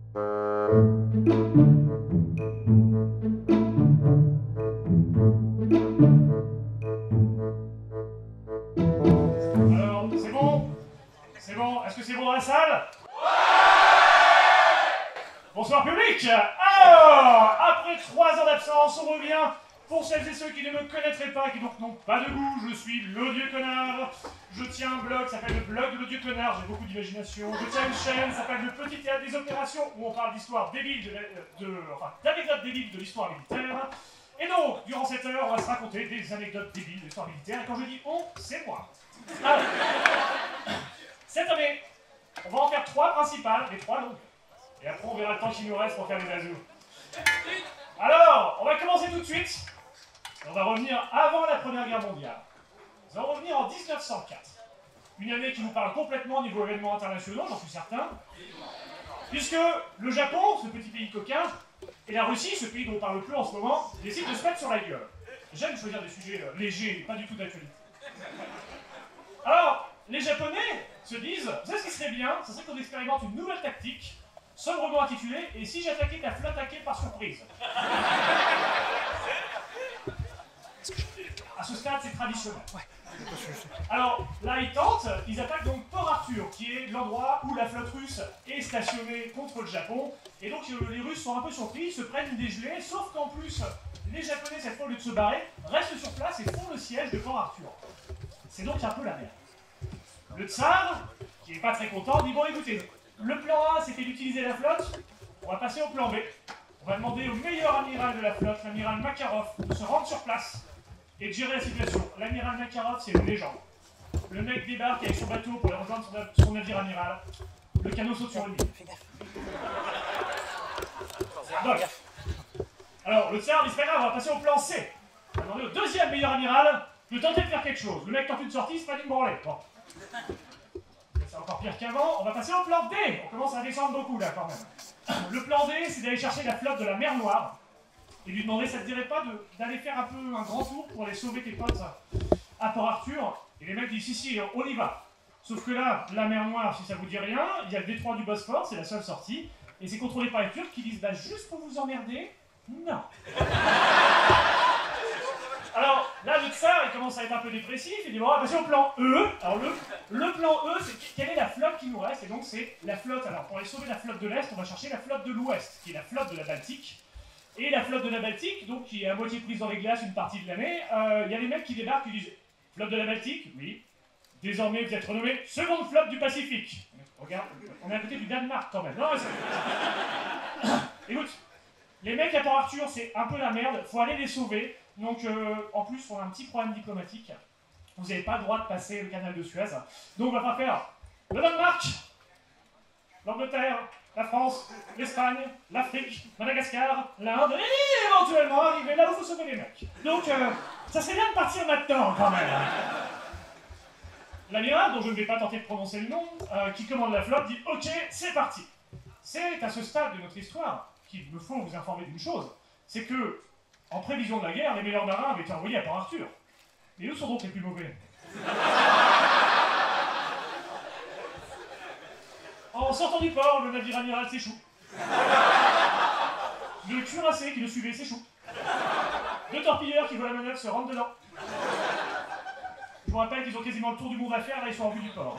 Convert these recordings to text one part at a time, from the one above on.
Alors, c'est bon? C'est bon? Est-ce que c'est bon dans la salle? Bonsoir public! Alors, après 3 ans d'absence, on revient. Pour celles et ceux qui ne me connaîtraient pas, qui donc n'ont pas de goût, je suis l'odieux connard. Je tiens un blog qui s'appelle le blog de l'odieux connard, j'ai beaucoup d'imagination. Je tiens une chaîne qui s'appelle le Petit Théâtre des Opérations, où on parle d'histoires débiles, d'anecdotes débiles de l'histoire militaire. Et donc, durant cette heure, on va se raconter des anecdotes débiles de l'histoire militaire. Et quand je dis on, c'est moi. Alors, cette année, on va en faire 3 principales, les 3 longues. Et après, on verra le temps qu'il nous reste pour faire les azous. Alors, on va commencer tout de suite. On va revenir avant la Première Guerre mondiale. On va revenir en 1904. Une année qui nous parle complètement au niveau événements internationaux, j'en suis certain. Puisque le Japon, ce petit pays coquin, et la Russie, ce pays dont on ne parle plus en ce moment, décident de se mettre sur la gueule. J'aime choisir des sujets légers et pas du tout d'actualité. Alors, les Japonais se disent, vous savez ce qui serait bien? Ce serait qu'on expérimente une nouvelle tactique, sobrement intitulée « Et si j'attaquais ta flotte à quai par surprise ?» À ce stade, c'est traditionnel. Alors, là, ils tentent, ils attaquent donc Port Arthur, qui est l'endroit où la flotte russe est stationnée contre le Japon. Et donc, les Russes sont un peu surpris, ils se prennent une dégelée, sauf qu'en plus, les Japonais, cette fois, au lieu de se barrer, restent sur place et font le siège de Port Arthur. C'est donc un peu la merde. Le tsar, qui n'est pas très content, dit « Bon, écoutez, le plan A, c'était d'utiliser la flotte, on va passer au plan B. On va demander au meilleur amiral de la flotte, l'amiral Makarov, de se rendre sur place et de gérer la situation. » L'amiral Makarov, c'est une légende. Le mec débarque avec son bateau pour aller rejoindre son navire amiral. Le canot saute sur une mine. Donc, alors, le tsar dit « C'est pas grave, on va passer au plan C. On va demander au deuxième meilleur amiral de tenter de faire quelque chose. » Le mec tente une sortie, c'est pas d'une branlée. Bon. C'est encore pire qu'avant, on va passer au plan D. On commence à descendre beaucoup là quand même. Le plan D, c'est d'aller chercher la flotte de la mer Noire et lui demander, ça te dirait pas d'aller faire un peu un grand tour pour aller sauver tes potes à Port Arthur? Et les mecs disent, si, on y va. Sauf que là, la mer Noire, si ça vous dit rien, il y a le détroit du Bosphore, c'est la seule sortie, et c'est contrôlé par les Turcs qui disent, bah juste pour vous emmerder, non. Alors, là, le tsar, il commence à être un peu dépressif, il dit, bon, on va passer au plan E. Alors, le plan E, c'est quelle est la flotte qui nous reste? Et donc, c'est la flotte, alors, pour aller sauver la flotte de l'Est, on va chercher la flotte de l'Ouest, qui est la flotte de la Baltique. Et la flotte de la Baltique, donc, qui est à moitié prise dans les glaces une partie de l'année, il y a des mecs qui débarquent qui disent, flotte de la Baltique? Oui. Désormais, vous êtes renommé seconde flotte du Pacifique. Regarde, on est à côté du Danemark, quand même. Non, écoute, les mecs à Port Arthur, c'est un peu la merde, faut aller les sauver. Donc, en plus, on a un petit problème diplomatique. Vous n'avez pas le droit de passer le canal de Suez. Donc, on va pas faire le Danemark, l'Angleterre, la France, l'Espagne, l'Afrique, Madagascar, l'Inde, et éventuellement arriver là où vous sauvez les mecs. Donc, ça serait bien de partir maintenant, quand même. L'amiral, dont je ne vais pas tenter de prononcer le nom, qui commande la flotte, dit « Ok, c'est parti ». C'est à ce stade de notre histoire qu'il me faut vous informer d'une chose, c'est que, en prévision de la guerre, les meilleurs marins avaient été envoyés à Port Arthur. Et où sont donc les plus mauvais? En sortant du port, le navire amiral s'échoue. Le cuirassé qui le suivait s'échoue. 2 torpilleurs qui voient la manœuvre se rentrent dedans. Je vous rappelle qu'ils ont quasiment le tour du monde à faire, là ils sont en vue du port.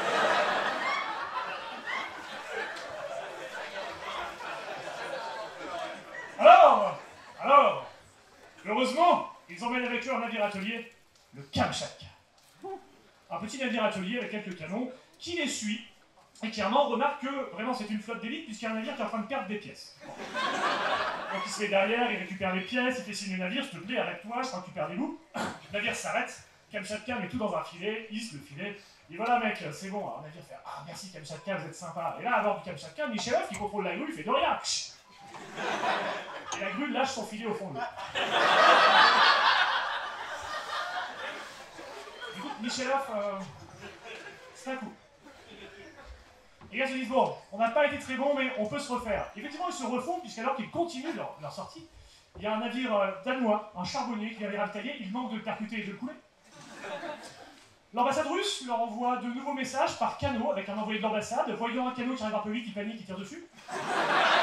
Alors, heureusement, ils emmènent avec eux un navire atelier, le Kamchatka. Un petit navire atelier avec quelques canons qui les suit et qui remarque que vraiment c'est une flotte d'élite puisqu'il y a un navire qui est en train de perdre des pièces. Donc il se met derrière, il récupère les pièces, il fait signe au navire, s'il te plaît, arrête-toi, je crois que tu perds des loups. Le navire s'arrête, Kamchatka met tout dans un filet, hisse le filet, et voilà mec, c'est bon. Alors le navire fait ah merci Kamchatka, vous êtes sympa. Et là, à bord du Kamchatka, Michelov qui contrôle la grue, il fait de rien. Et la grue lâche son filet au fond de l'eau. Du coup, Michelov, c'est un coup. Les gars se disent, bon, on n'a pas été très bon, mais on peut se refaire. Effectivement, ils se refont, puisqu'alors qu'ils continuent leur sortie, il y a un navire danois, un charbonnier qui vient les ravitailler, il manque de le percuter et de le couler. L'ambassade russe leur envoie de nouveaux messages par canot avec un envoyé de l'ambassade. Voyant un canot qui arrive un peu vite, il panique, il tire dessus.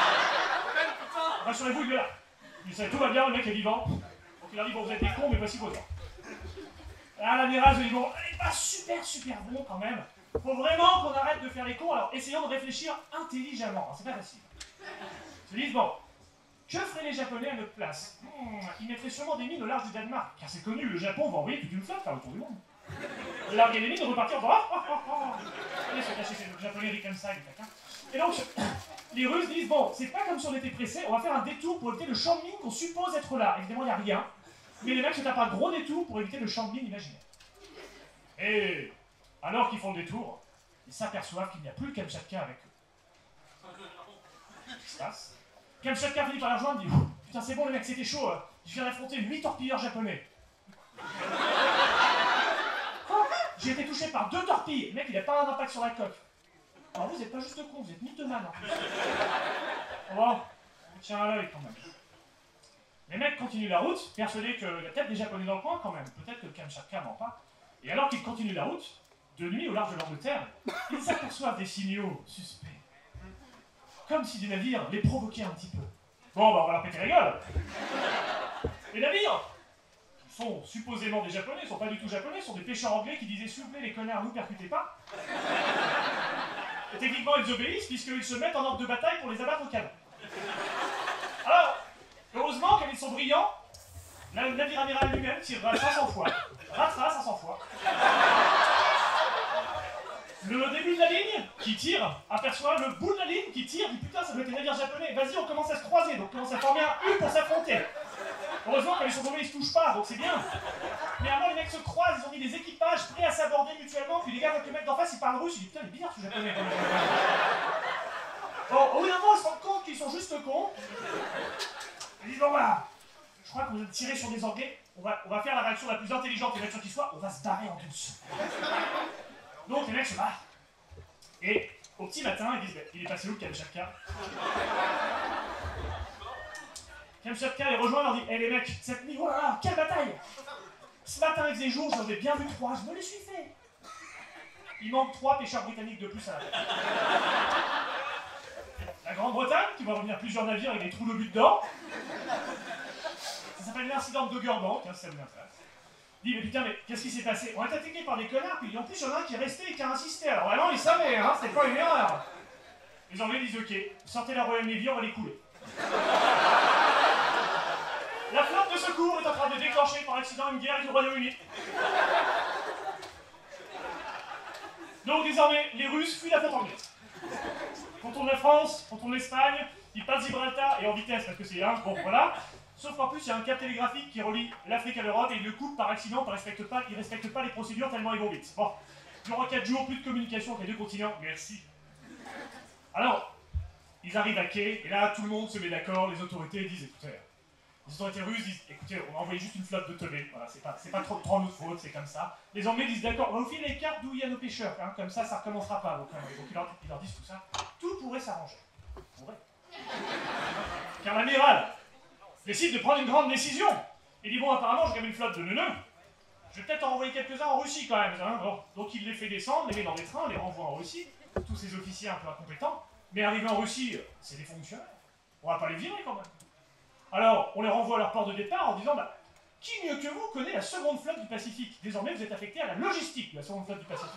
rassurez-vous, il est là. Il sait, tout va bien, le mec est vivant. Donc il leur dit, bon, vous êtes des cons, mais voici vos temps. Ah, l'amiral, je dis, bon, elle est pas super bon quand même. Faut vraiment qu'on arrête de faire les cons, alors essayons de réfléchir intelligemment. C'est pas facile. Ils se disent, bon, que feraient les Japonais à notre place? Ils mettraient sûrement des mines au large du Danemark, car c'est connu, le Japon va envoyer toute une flotte faire le tour du monde. Larguer les mines et repartir en disant, allez se cacher, c'est le Japonais dit comme ça, et donc, les Russes disent, bon, c'est pas comme si on était pressés, on va faire un détour pour éviter le champ de mine qu'on suppose être là. Évidemment, il n'y a rien, mais les mecs se tapent un gros détour pour éviter le champ de mine imaginaire. Et alors qu'ils font le détour, ils s'aperçoivent qu'il n'y a plus le Kamchatka avec eux. Qu'est-ce qui se passe? Kamchatka finit par la rejoindre et dit, putain c'est bon les mecs, c'était chaud, je viens d'affronter 8 torpilleurs japonais. J'ai été touché par 2 torpilles, le mec il n'a pas un impact sur la coque. Alors vous êtes pas juste con, vous êtes mythomane en plus. Bon, on tient à l'œil quand même. Les mecs continuent la route, persuadés qu'il y a peut-être des Japonais dans le coin quand même, peut-être que le Kamchatka ment pas. Et alors qu'ils continuent la route, de nuit au large de l'Angleterre, ils s'aperçoivent des signaux suspects. Comme si des navires les provoquaient un petit peu. Bon, bah on va leur péter la gueule. Les navires, qui sont supposément des Japonais, ils sont pas du tout Japonais, sont des pêcheurs anglais qui disaient s'il vous plaît les connards, nous percutez pas. Et techniquement ils obéissent puisqu'ils se mettent en ordre de bataille pour les abattre au canon. Alors, heureusement comme ils sont brillants, le navire amiral lui-même tirera 500 fois. Ratera 500 fois. Le début de la ligne, qui tire, aperçoit le bout de la ligne, qui tire, dit putain ça doit être des navires japonais, vas-y on commence à se croiser, donc on commence à former un U pour s'affronter. Heureusement quand ils sont tombés ils se touchent pas, donc c'est bien. Mais avant les mecs se croisent, ils ont mis des équipages prêts à s'aborder mutuellement, puis les gars voient que le mec d'en face il parle russe, ils disent putain il est bizarre ce japonais. Bon, au bout d'un moment ils se rendent compte qu'ils sont juste cons. Ils disent bon voilà, je crois que vous êtes tirés sur des anglais, on va faire la réaction la plus intelligente et nature qui soit, on va se barrer en douce. Donc les mecs se barrent. Et au petit matin, ils disent, il est passé où le Kamchatka? Kamchatka les rejoint et leur dit, hé les mecs, cette nuit, oh là là, quelle bataille! Ce matin il faisait jour, j'en ai bien vu 3, je me les suis fait. Il manque 3 pêcheurs britanniques de plus à la tête. La Grande-Bretagne, qui va revenir plusieurs navires avec des trous de but dedans. Ça s'appelle l'incident de Doggerbank, si ça vous intéresse. Il dit, mais putain, mais qu'est-ce qui s'est passé? On est attaqué par des connards, puis en plus, il y en a un qui est resté et qui a insisté. Alors vraiment, ils savaient, hein, c'était pas une erreur. Les Anglais disent, ok, sortez la Royal Navy, on va les couler. La flotte de secours est en train de déclencher par accident une guerre avec le Royaume-Uni. Donc désormais, les Russes fuient la flotte anglaise. On tourne la France, on tourne l'Espagne, ils passent Gibraltar et en vitesse parce que c'est un, bon voilà. Sauf qu'en plus, il y a un câble télégraphique qui relie l'Afrique à l'Europe et ils le coupent par accident, ils ne respectent pas les procédures tellement ils vont vite. Bon, durant 4 jours, plus de communication entre les 2 continents, merci. Alors, ils arrivent à quai, et là, tout le monde se met d'accord, les autorités disent, écoutez, les autorités russes disent, écoutez, on a envoyé juste une flotte de teubés, voilà, c'est pas trop notre faute, c'est comme ça. Les Anglais disent, d'accord, on va vous filer les cartes d'où il y a nos pêcheurs, hein, comme ça recommencera pas. Donc ils leur disent tout ça, tout pourrait s'arranger. En vrai. Car l'amiral décide de prendre une grande décision. Il dit, bon, apparemment, j'ai quand même une flotte de neuneux. Je vais peut-être en envoyer quelques-uns en Russie quand même. Hein. Bon. Donc il les fait descendre, les met dans des trains, les renvoie en Russie. Tous ces officiers un peu incompétents. Mais arrivés en Russie, c'est des fonctionnaires. On va pas les virer quand même. Alors, on les renvoie à leur port de départ en disant, bah, qui mieux que vous connaît la seconde flotte du Pacifique? Désormais, vous êtes affecté à la logistique de la seconde flotte du Pacifique.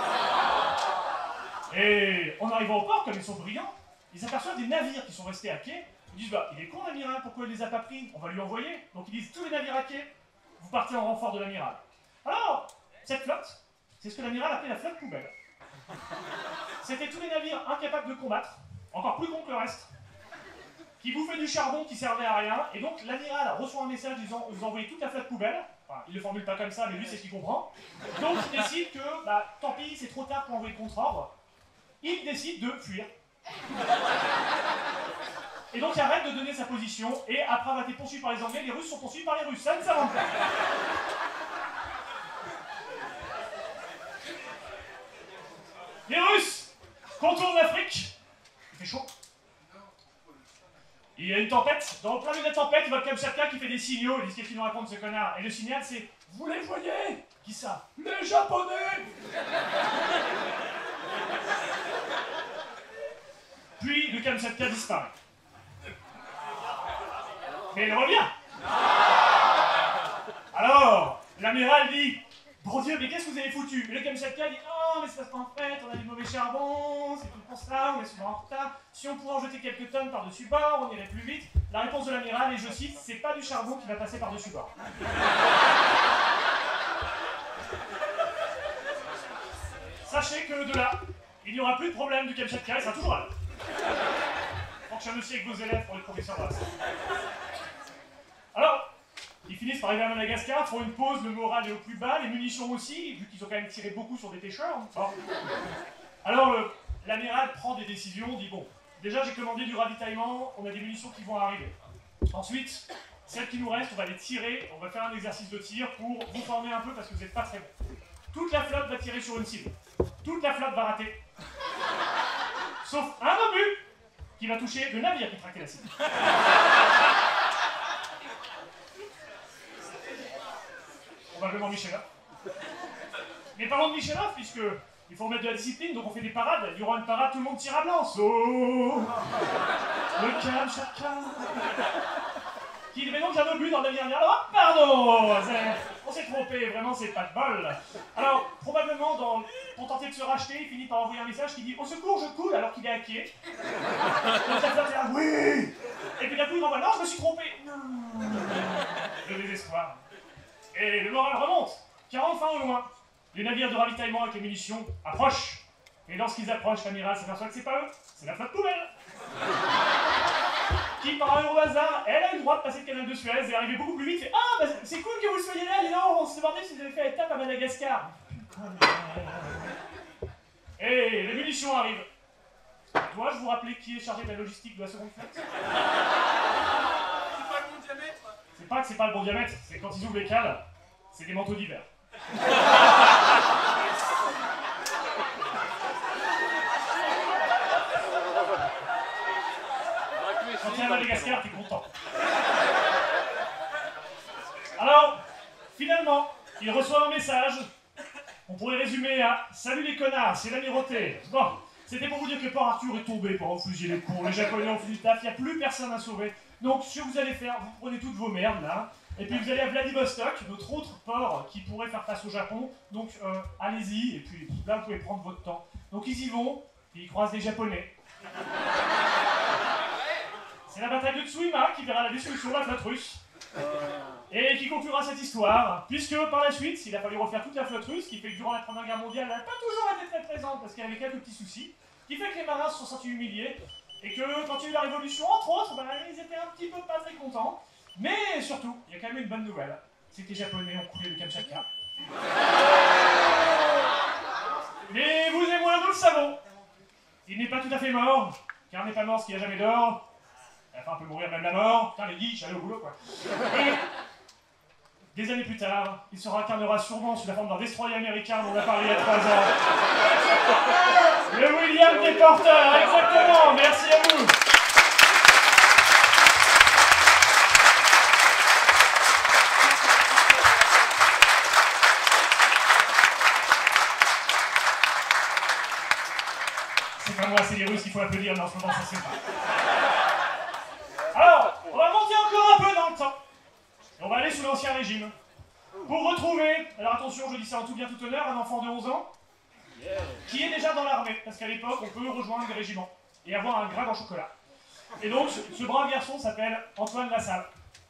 Et en arrivant au port, comme ils sont brillants, ils aperçoivent des navires qui sont restés à quai. Ils disent, bah, il est con l'amiral, pourquoi il les a pas pris? On va lui envoyer. Donc ils disent, tous les navires à quai, vous partez en renfort de l'amiral. Alors, cette flotte, c'est ce que l'amiral appelait la flotte poubelle. C'était tous les navires incapables de combattre, encore plus cons que le reste, qui bouffaient du charbon qui servait à rien, et donc l'amiral reçoit un message disant, vous envoyez toute la flotte poubelle. Enfin, il le formule pas comme ça, mais lui c'est ce qu'il comprend. Donc il décide que, bah, tant pis, c'est trop tard pour envoyer le contre-ordre. Il décide de fuir. Et donc il arrête de donner sa position, et après avoir été poursuivi par les Anglais, les Russes sont poursuivis par les Russes. Ça ne s'invente pas. Les Russes contournent l'Afrique. Il fait chaud. Il y a une tempête. Dans le plein milieu de la tempête, il voit le Kamchatka qui fait des signaux. Il dit, qu'est-ce qu'il nous raconte ce connard? Et le signal c'est, vous les voyez? Qui ça? Les Japonais. Puis le Kamchatka disparaît. Mais il revient. Alors, l'amiral dit, bon Dieu, mais qu'est-ce que vous avez foutu? Et le Kamchatka dit, non, mais c'est parce qu'en fait, on a du mauvais charbon, c'est tout pour ça, on est souvent en retard. Si on pouvait en jeter quelques tonnes par-dessus bord, on irait plus vite. La réponse de l'amiral, et je cite, c'est pas du charbon qui va passer par-dessus bord. Sachez que de là, il n'y aura plus de problème du Kamchatka, il sera toujours là. Fonctionnez aussi avec vos élèves pour les professeurs là. Alors, ils finissent par arriver à Madagascar, font une pause, le moral est au plus bas, les munitions aussi, vu qu'ils ont quand même tiré beaucoup sur des pêcheurs. Bon. Alors, l'amiral prend des décisions, dit bon, déjà j'ai commandé du ravitaillement, on a des munitions qui vont arriver. Ensuite, celles qui nous restent, on va les tirer, on va faire un exercice de tir pour vous former un peu parce que vous n'êtes pas très bon. Toute la flotte va tirer sur une cible. Toute la flotte va rater. Sauf un obus qui va toucher le navire qui traquait la cible. Probablement Michelov. Mais parlons de Michelov, puisque il faut remettre de la discipline, donc on fait des parades. Durant une parade, tout le monde tire à blanc. Oh, le Kamchatka. Qui devait donc un obus dans le navire. Oh, pardon, on s'est trompé, vraiment, c'est pas de bol. Alors, probablement, pour tenter de se racheter, il finit par envoyer un message qui dit « Au secours, je coule » alors qu'il est à quai. Donc la flotte est là « Oui !» Et puis d'un coup, il envoie « Non, je me suis trompé !» Non. Le désespoir. Et le moral remonte, car enfin au loin, les navires de ravitaillement avec les munitions approchent. Et lorsqu'ils approchent, l'amiral s'aperçoit que c'est pas eux, c'est la flotte poubelle. Qui, par un heureux hasard, elle a eu le droit de passer le canal de Suez et arriver beaucoup plus vite. Et, ah, bah, c'est cool que vous soyez là, dis donc, on se demandait si vous avez fait étape à Madagascar. Et les munitions arrivent. Dois-je vous rappeler qui est chargé de la logistique de la seconde flotte? C'est pas le bon diamètre. C'est pas que c'est pas le bon diamètre, c'est quand ils ouvrent les cales, c'est des manteaux d'hiver. Quand tu es à Madagascar, t'es content. Alors, finalement, il reçoit un message. On pourrait résumer à « Salut les connards, c'est l'amirauté ». Bon, c'était pour vous dire que Port Arthur est tombé pendant fusil les cons, les Japonais ont fait du taf, il n'y a plus personne à sauver. Donc, ce que vous allez faire, vous prenez toutes vos merdes là, et puis vous allez à Vladivostok, notre autre port qui pourrait faire face au Japon. Donc, allez-y, et puis là, vous pouvez prendre votre temps. Donc, ils y vont, et ils croisent des Japonais. C'est la bataille de Tsushima qui verra la destruction de la flotte russe. Et qui conclura cette histoire, puisque par la suite, il a fallu refaire toute la flotte russe, qui fait que durant la Première Guerre mondiale, elle n'a pas toujours été très présente, parce qu'il y avait quelques petits soucis, qui fait que les marins se sont sentis humiliés, et que quand il y a eu la Révolution, entre autres, ben, ils étaient un petit peu pas très contents. Mais surtout, il y a quand même une bonne nouvelle, c'est que les Japonais ont coulé le Kamchatka. Mais vous et moi, nous le savons, il n'est pas tout à fait mort, car n'est pas mort ce qui n'a jamais d'or. Enfin, on peut mourir même la mort. Putain, les geeks, j'allais au boulot, quoi. Et des années plus tard, il se incarnera sûrement sous la forme d'un destroyer américain dont on a parlé il y a 3 ans. Le William des Porteurs, exactement. Merci à vous. C'est pas moi, c'est les Russes qu'il faut applaudir, mais en ce moment, ça se fait pas. Alors, on va monter encore un peu dans le temps. Et on va aller sous l'Ancien Régime. Pour retrouver, alors attention, je dis ça en tout bien tout honneur, un enfant de 11 ans qui est déjà dans l'armée. Parce qu'à l'époque, on peut rejoindre des régiments et avoir un grade en chocolat. Et donc, ce brave garçon s'appelle Antoine Lassalle.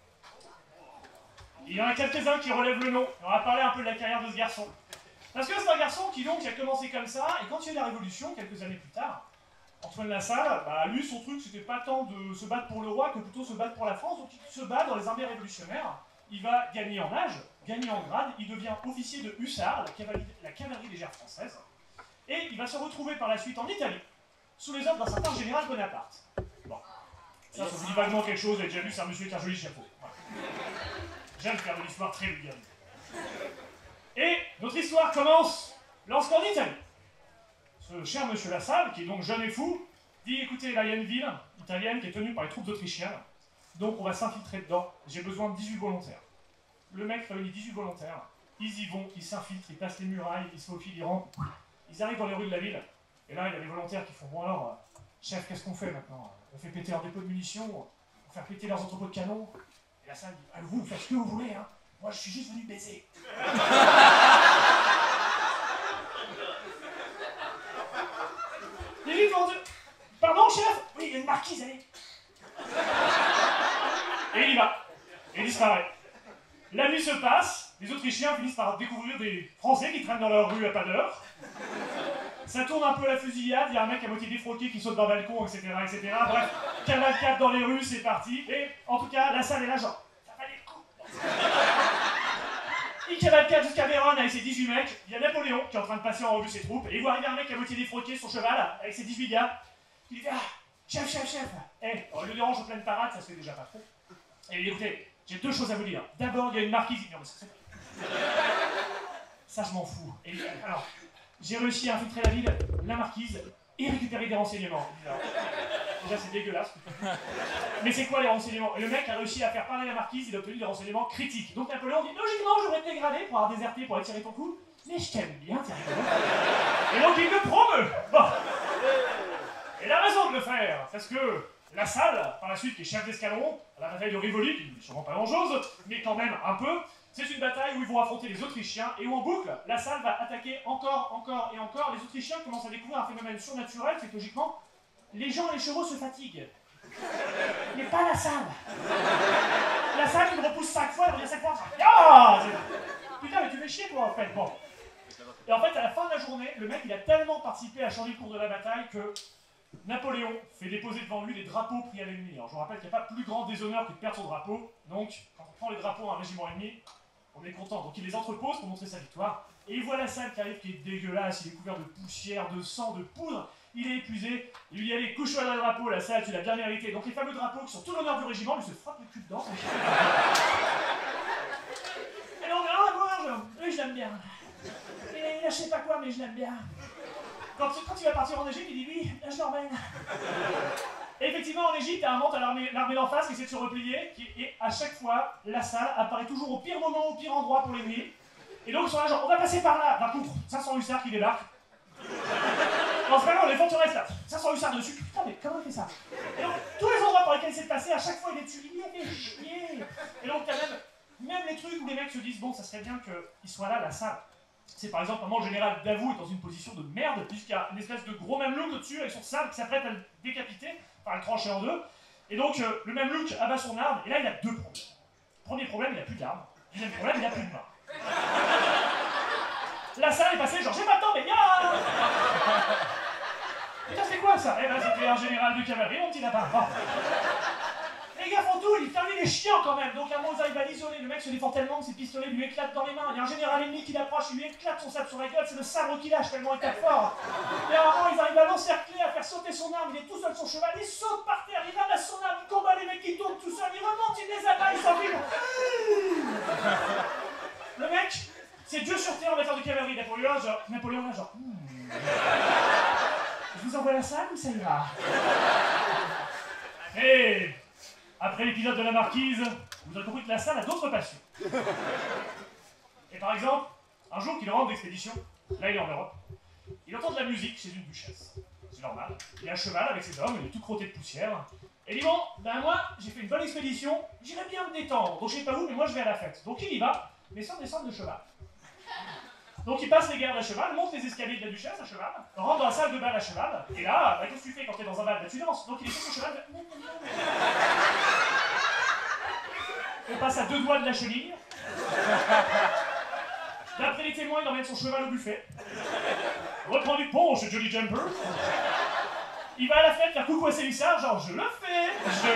Il y en a quelques-uns qui relèvent le nom. On va parler un peu de la carrière de ce garçon. Parce que c'est un garçon qui donc a commencé comme ça, et quand il y a eu la Révolution, quelques années plus tard, Antoine Lassalle, bah, lui, son truc, c'était pas tant de se battre pour le roi que plutôt se battre pour la France. Donc il se bat dans les armées révolutionnaires. Il va gagner en âge, gagner en grade. Il devient officier de hussards, la cavalerie légère française. Et il va se retrouver par la suite en Italie, sous les ordres d'un certain général Bonaparte. Bon, ça vous dit vaguement quelque chose. Vous avez déjà vu, c'est un monsieur avec un joli chapeau. Voilà. J'aime faire de l'histoire très vulgaire. Et notre histoire commence lorsqu'en Italie, ce cher monsieur Lassalle, qui est donc jeune et fou, dit écoutez, là il y a une ville italienne qui est tenue par les troupes autrichiennes, donc on va s'infiltrer dedans, j'ai besoin de 18 volontaires. Le mec réunit 18 volontaires, ils y vont, ils s'infiltrent, ils passent les murailles, ils se faufilent, ils rentrent, ils arrivent dans les rues de la ville, et là il y a des volontaires qui font bon alors, chef, qu'est-ce qu'on fait maintenant? On fait péter un dépôt de munitions, on faire péter leurs entrepôts de canons. Et la salle dit, ah, vous faites ce que vous voulez, hein. Moi, je suis juste venu baiser. Les livres vendus. Pardon, chef? Oui, il y a une marquise, allez. Et il y va. Et il disparaît. La nuit se passe, les Autrichiens finissent par découvrir des Français qui traînent dans leur rue à pas d'heure. Ça tourne un peu à la fusillade, il y a un mec à moitié défroqué qui saute d'un balcon, etc., etc. Bref, cavalcade dans les rues, c'est parti. Et en tout cas, la salle est là, genre, ça valait le coup. Il cavalcade jusqu'à Vérone avec ses 18 mecs. Il y a Napoléon qui est en train de passer en revue ses troupes. Et il voit arriver un mec à moitié défroqué sur cheval avec ses 18 gars. Il fait, ah, chef, chef, chef. Eh, on le dérange en pleine parade, ça se fait déjà pas trop. Et il dit, écoutez, j'ai deux choses à vous dire. D'abord, il y a une marquise. Non, mais ça, je m'en fous. Et alors, j'ai réussi à infiltrer la ville, la marquise, et récupérer des renseignements. Alors, déjà, c'est dégueulasse. Mais c'est quoi les renseignements? Et le mec a réussi à faire parler la marquise, il a obtenu des renseignements critiques. Donc Napoléon dit, logiquement, j'aurais été dégradé pour avoir déserté, pour attirer ton coup, mais je t'aime bien, t'es rigolo. Et donc il le promeut. Bon. Et la raison de le faire, parce que la salle, par la suite, qui est chef d'escadron, à la bataille de Rivoli, qui n'est sûrement pas grand-chose, mais quand même un peu, c'est une bataille où ils vont affronter les Autrichiens, et où en boucle, la salle va attaquer encore, encore et encore. Les Autrichiens commencent à découvrir un phénomène surnaturel, c'est que logiquement, les gens et les chevaux se fatiguent. Mais pas la salle. La salle, il me repousse 5 fois, il revient 5 fois, ah, putain, mais tu fais chier, toi, en fait. Bon. Et en fait, à la fin de la journée, le mec, il a tellement participé à changer le cours de la bataille que Napoléon fait déposer devant lui les drapeaux pris à l'ennemi. Alors je vous rappelle qu'il n'y a pas plus grand déshonneur que de perdre son drapeau, donc quand on prend les drapeaux à un régiment ennemi, on est content. Donc il les entrepose pour montrer sa victoire, et il voit la salle qui arrive, qui est dégueulasse, il est couvert de poussière, de sang, de poudre, il est épuisé, il lui dit allez, couche-toi dans le drapeau, la salle, tu l'as bien mérité. Donc les fameux drapeaux qui sont tout l'honneur du régiment, lui se frappe le cul dedans. Et donc, ah, moi, oui, je l'aime bien. Et là, je sais pas quoi, mais je l'aime bien. Quand il va partir en Égypte, il dit oui, là je l'emmène. Et effectivement, en Égypte, à un moment, t'as l'armée d'en face qui essaie de se replier, et à chaque fois, la salle apparaît toujours au pire moment, au pire endroit pour l'ennemi. Et donc ils sont là, genre, on va passer par là. D'un coup, 500 hussards qui débarquent. En ce moment, les forteresses là, 500 hussards dessus. Putain, mais comment il fait ça? Et donc, tous les endroits par lesquels il s'est passé, à chaque fois, il est dessus. Il fait chier. Et donc, t'as même les trucs où les mecs se disent, bon, ça serait bien qu'il soit là, la salle. C'est par exemple un moment le général Davout est dans une position de merde, puisqu'il y a une espèce de gros mamelouk au-dessus avec son sabre qui s'apprête à le décapiter, enfin à le trancher en deux. Et donc le mamelouk abat son arme, et là il a deux problèmes. Premier problème, il a plus d'arme. Deuxième problème, il a plus de main. La salle est passée genre j'ai pas le temps, mais viens. Putain, c'est quoi ça? Eh ben c'était un général de cavalerie, mon petit lapin. Bon. Les gars font tout, il est chiant quand même. Donc à un moment, ils arrivent à l'isoler. Le mec se défend tellement que ses pistolets lui éclatent dans les mains. Il y a un général ennemi qui l'approche, il lui éclate son sabre sur la gueule. C'est le sabre qu'il lâche tellement il tape fort. Et à un moment, ils arrivent à l'encercler, à faire sauter son arme. Il est tout seul sur cheval, il saute par terre, il ramasse son arme, il combat les mecs qui tournent tout seul, il remonte, il les abat, il s'enfuit. Le mec, c'est Dieu sur terre en matière de cavalerie. Napoléon là, genre. Je vous envoie la salle ou ça ira? Hey, après l'épisode de la marquise, vous aurez compris que la salle a d'autres passions. Et par exemple, un jour qu'il rentre d'expédition, là il est en Europe, il entend de la musique chez une duchesse. C'est normal. Il est à cheval avec ses hommes, il est tout crotté de poussière. Et il dit bon, ben moi, j'ai fait une bonne expédition, j'irai bien me détendre. Donc je sais pas où, mais moi je vais à la fête. Donc il y va, mais sans descendre de cheval. Donc il passe les gardes à cheval, monte les escaliers de la duchesse à cheval, rentre dans la salle de bal à cheval, et là, qu'est-ce que tu fais quand t'es dans un bal? Tu danses. Donc il est sur son cheval. On passe à 2 doigts de la chenille. D'après les témoins, il emmène son cheval au buffet. Reprend du pont chez Jolly Jumper. Il va à la fête faire coucou à ses hussards, genre je le fais.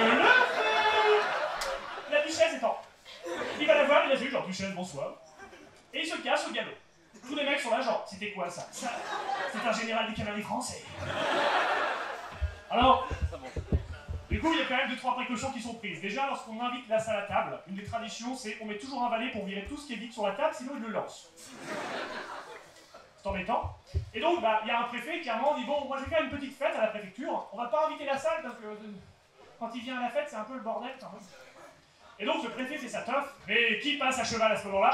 La duchesse est en. Il va la voir, il a vu, genre duchesse, bonsoir. Et il se casse au galop. Tous les mecs sont là, genre, c'était quoi ça? C'est un général des cavaleries français. Alors, du coup, il y a quand même 2-3 précautions qui sont prises. Déjà, lorsqu'on invite la salle à table, une des traditions, c'est qu'on met toujours un valet pour virer tout ce qui est vide sur la table, sinon il le lance. C'est embêtant. Et donc, il y a un préfet qui à un moment dit bon, moi je vais faire une petite fête à la préfecture, on va pas inviter la salle parce que quand il vient à la fête, c'est un peu le bordel quand même. Et donc, le préfet fait sa teuf, mais qui passe à cheval à ce moment-là?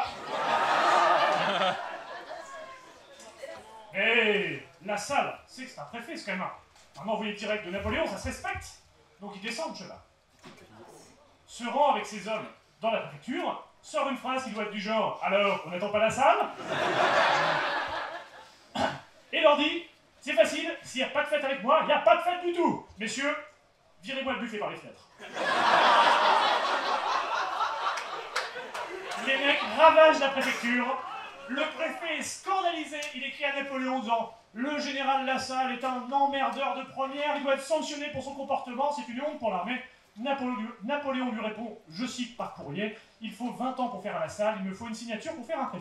Et la salle, c'est que c'est un préfet, c'est quand même un envoyé direct de Napoléon, ça se respecte. Donc il descend de cheval. se rend avec ses hommes dans la préfecture, sort une phrase qui doit être du genre « Alors, on n'attend pas la salle ?» et leur dit « C'est facile, s'il n'y a pas de fête avec moi, il n'y a pas de fête du tout. Messieurs, virez-moi le buffet par les fenêtres. » Les mecs ravagent la préfecture. Le préfet est scandalisé. Il écrit à Napoléon en disant « Le général Lassalle est un emmerdeur de première, il doit être sanctionné pour son comportement, c'est une honte pour l'armée. » Napoléon lui répond, je cite par courrier, « Il faut 20 ans pour faire un Lassalle, il me faut une signature pour faire un préfet. »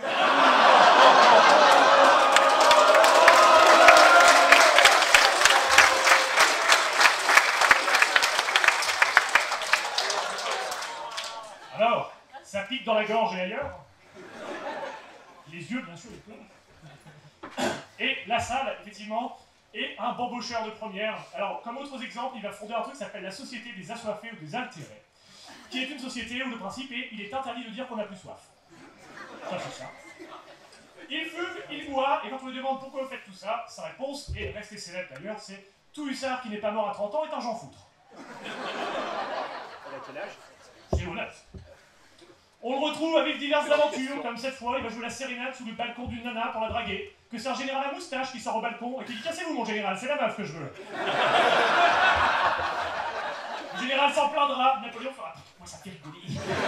Alors, ça pique dans la gorge et ailleurs. Les yeux, bien sûr, les pleurs. Et Lassalle, effectivement, est un bambocheur de première. Alors, comme autres exemples, il va fonder un truc qui s'appelle la Société des Assoiffés ou des Altérés, qui est une société où le principe est il est interdit de dire qu'on n'a plus soif. Ça, c'est ça. Il fume, il boit, et quand on lui demande pourquoi vous faites tout ça, sa réponse, et restée célèbre d'ailleurs, c'est « Tout hussard qui n'est pas mort à 30 ans est un Jean Foutre. » À quel âge? C'est honnête. On le retrouve avec diverses aventures, comme cette fois, il va jouer la sérénade sous le balcon d'une nana pour la draguer, que c'est un général à moustache qui sort au balcon et qui dit « Cassez-vous mon général, c'est la meuf que je veux. » Le général s'en plaindra, Napoléon fera « Moi ça me fait rigoler. »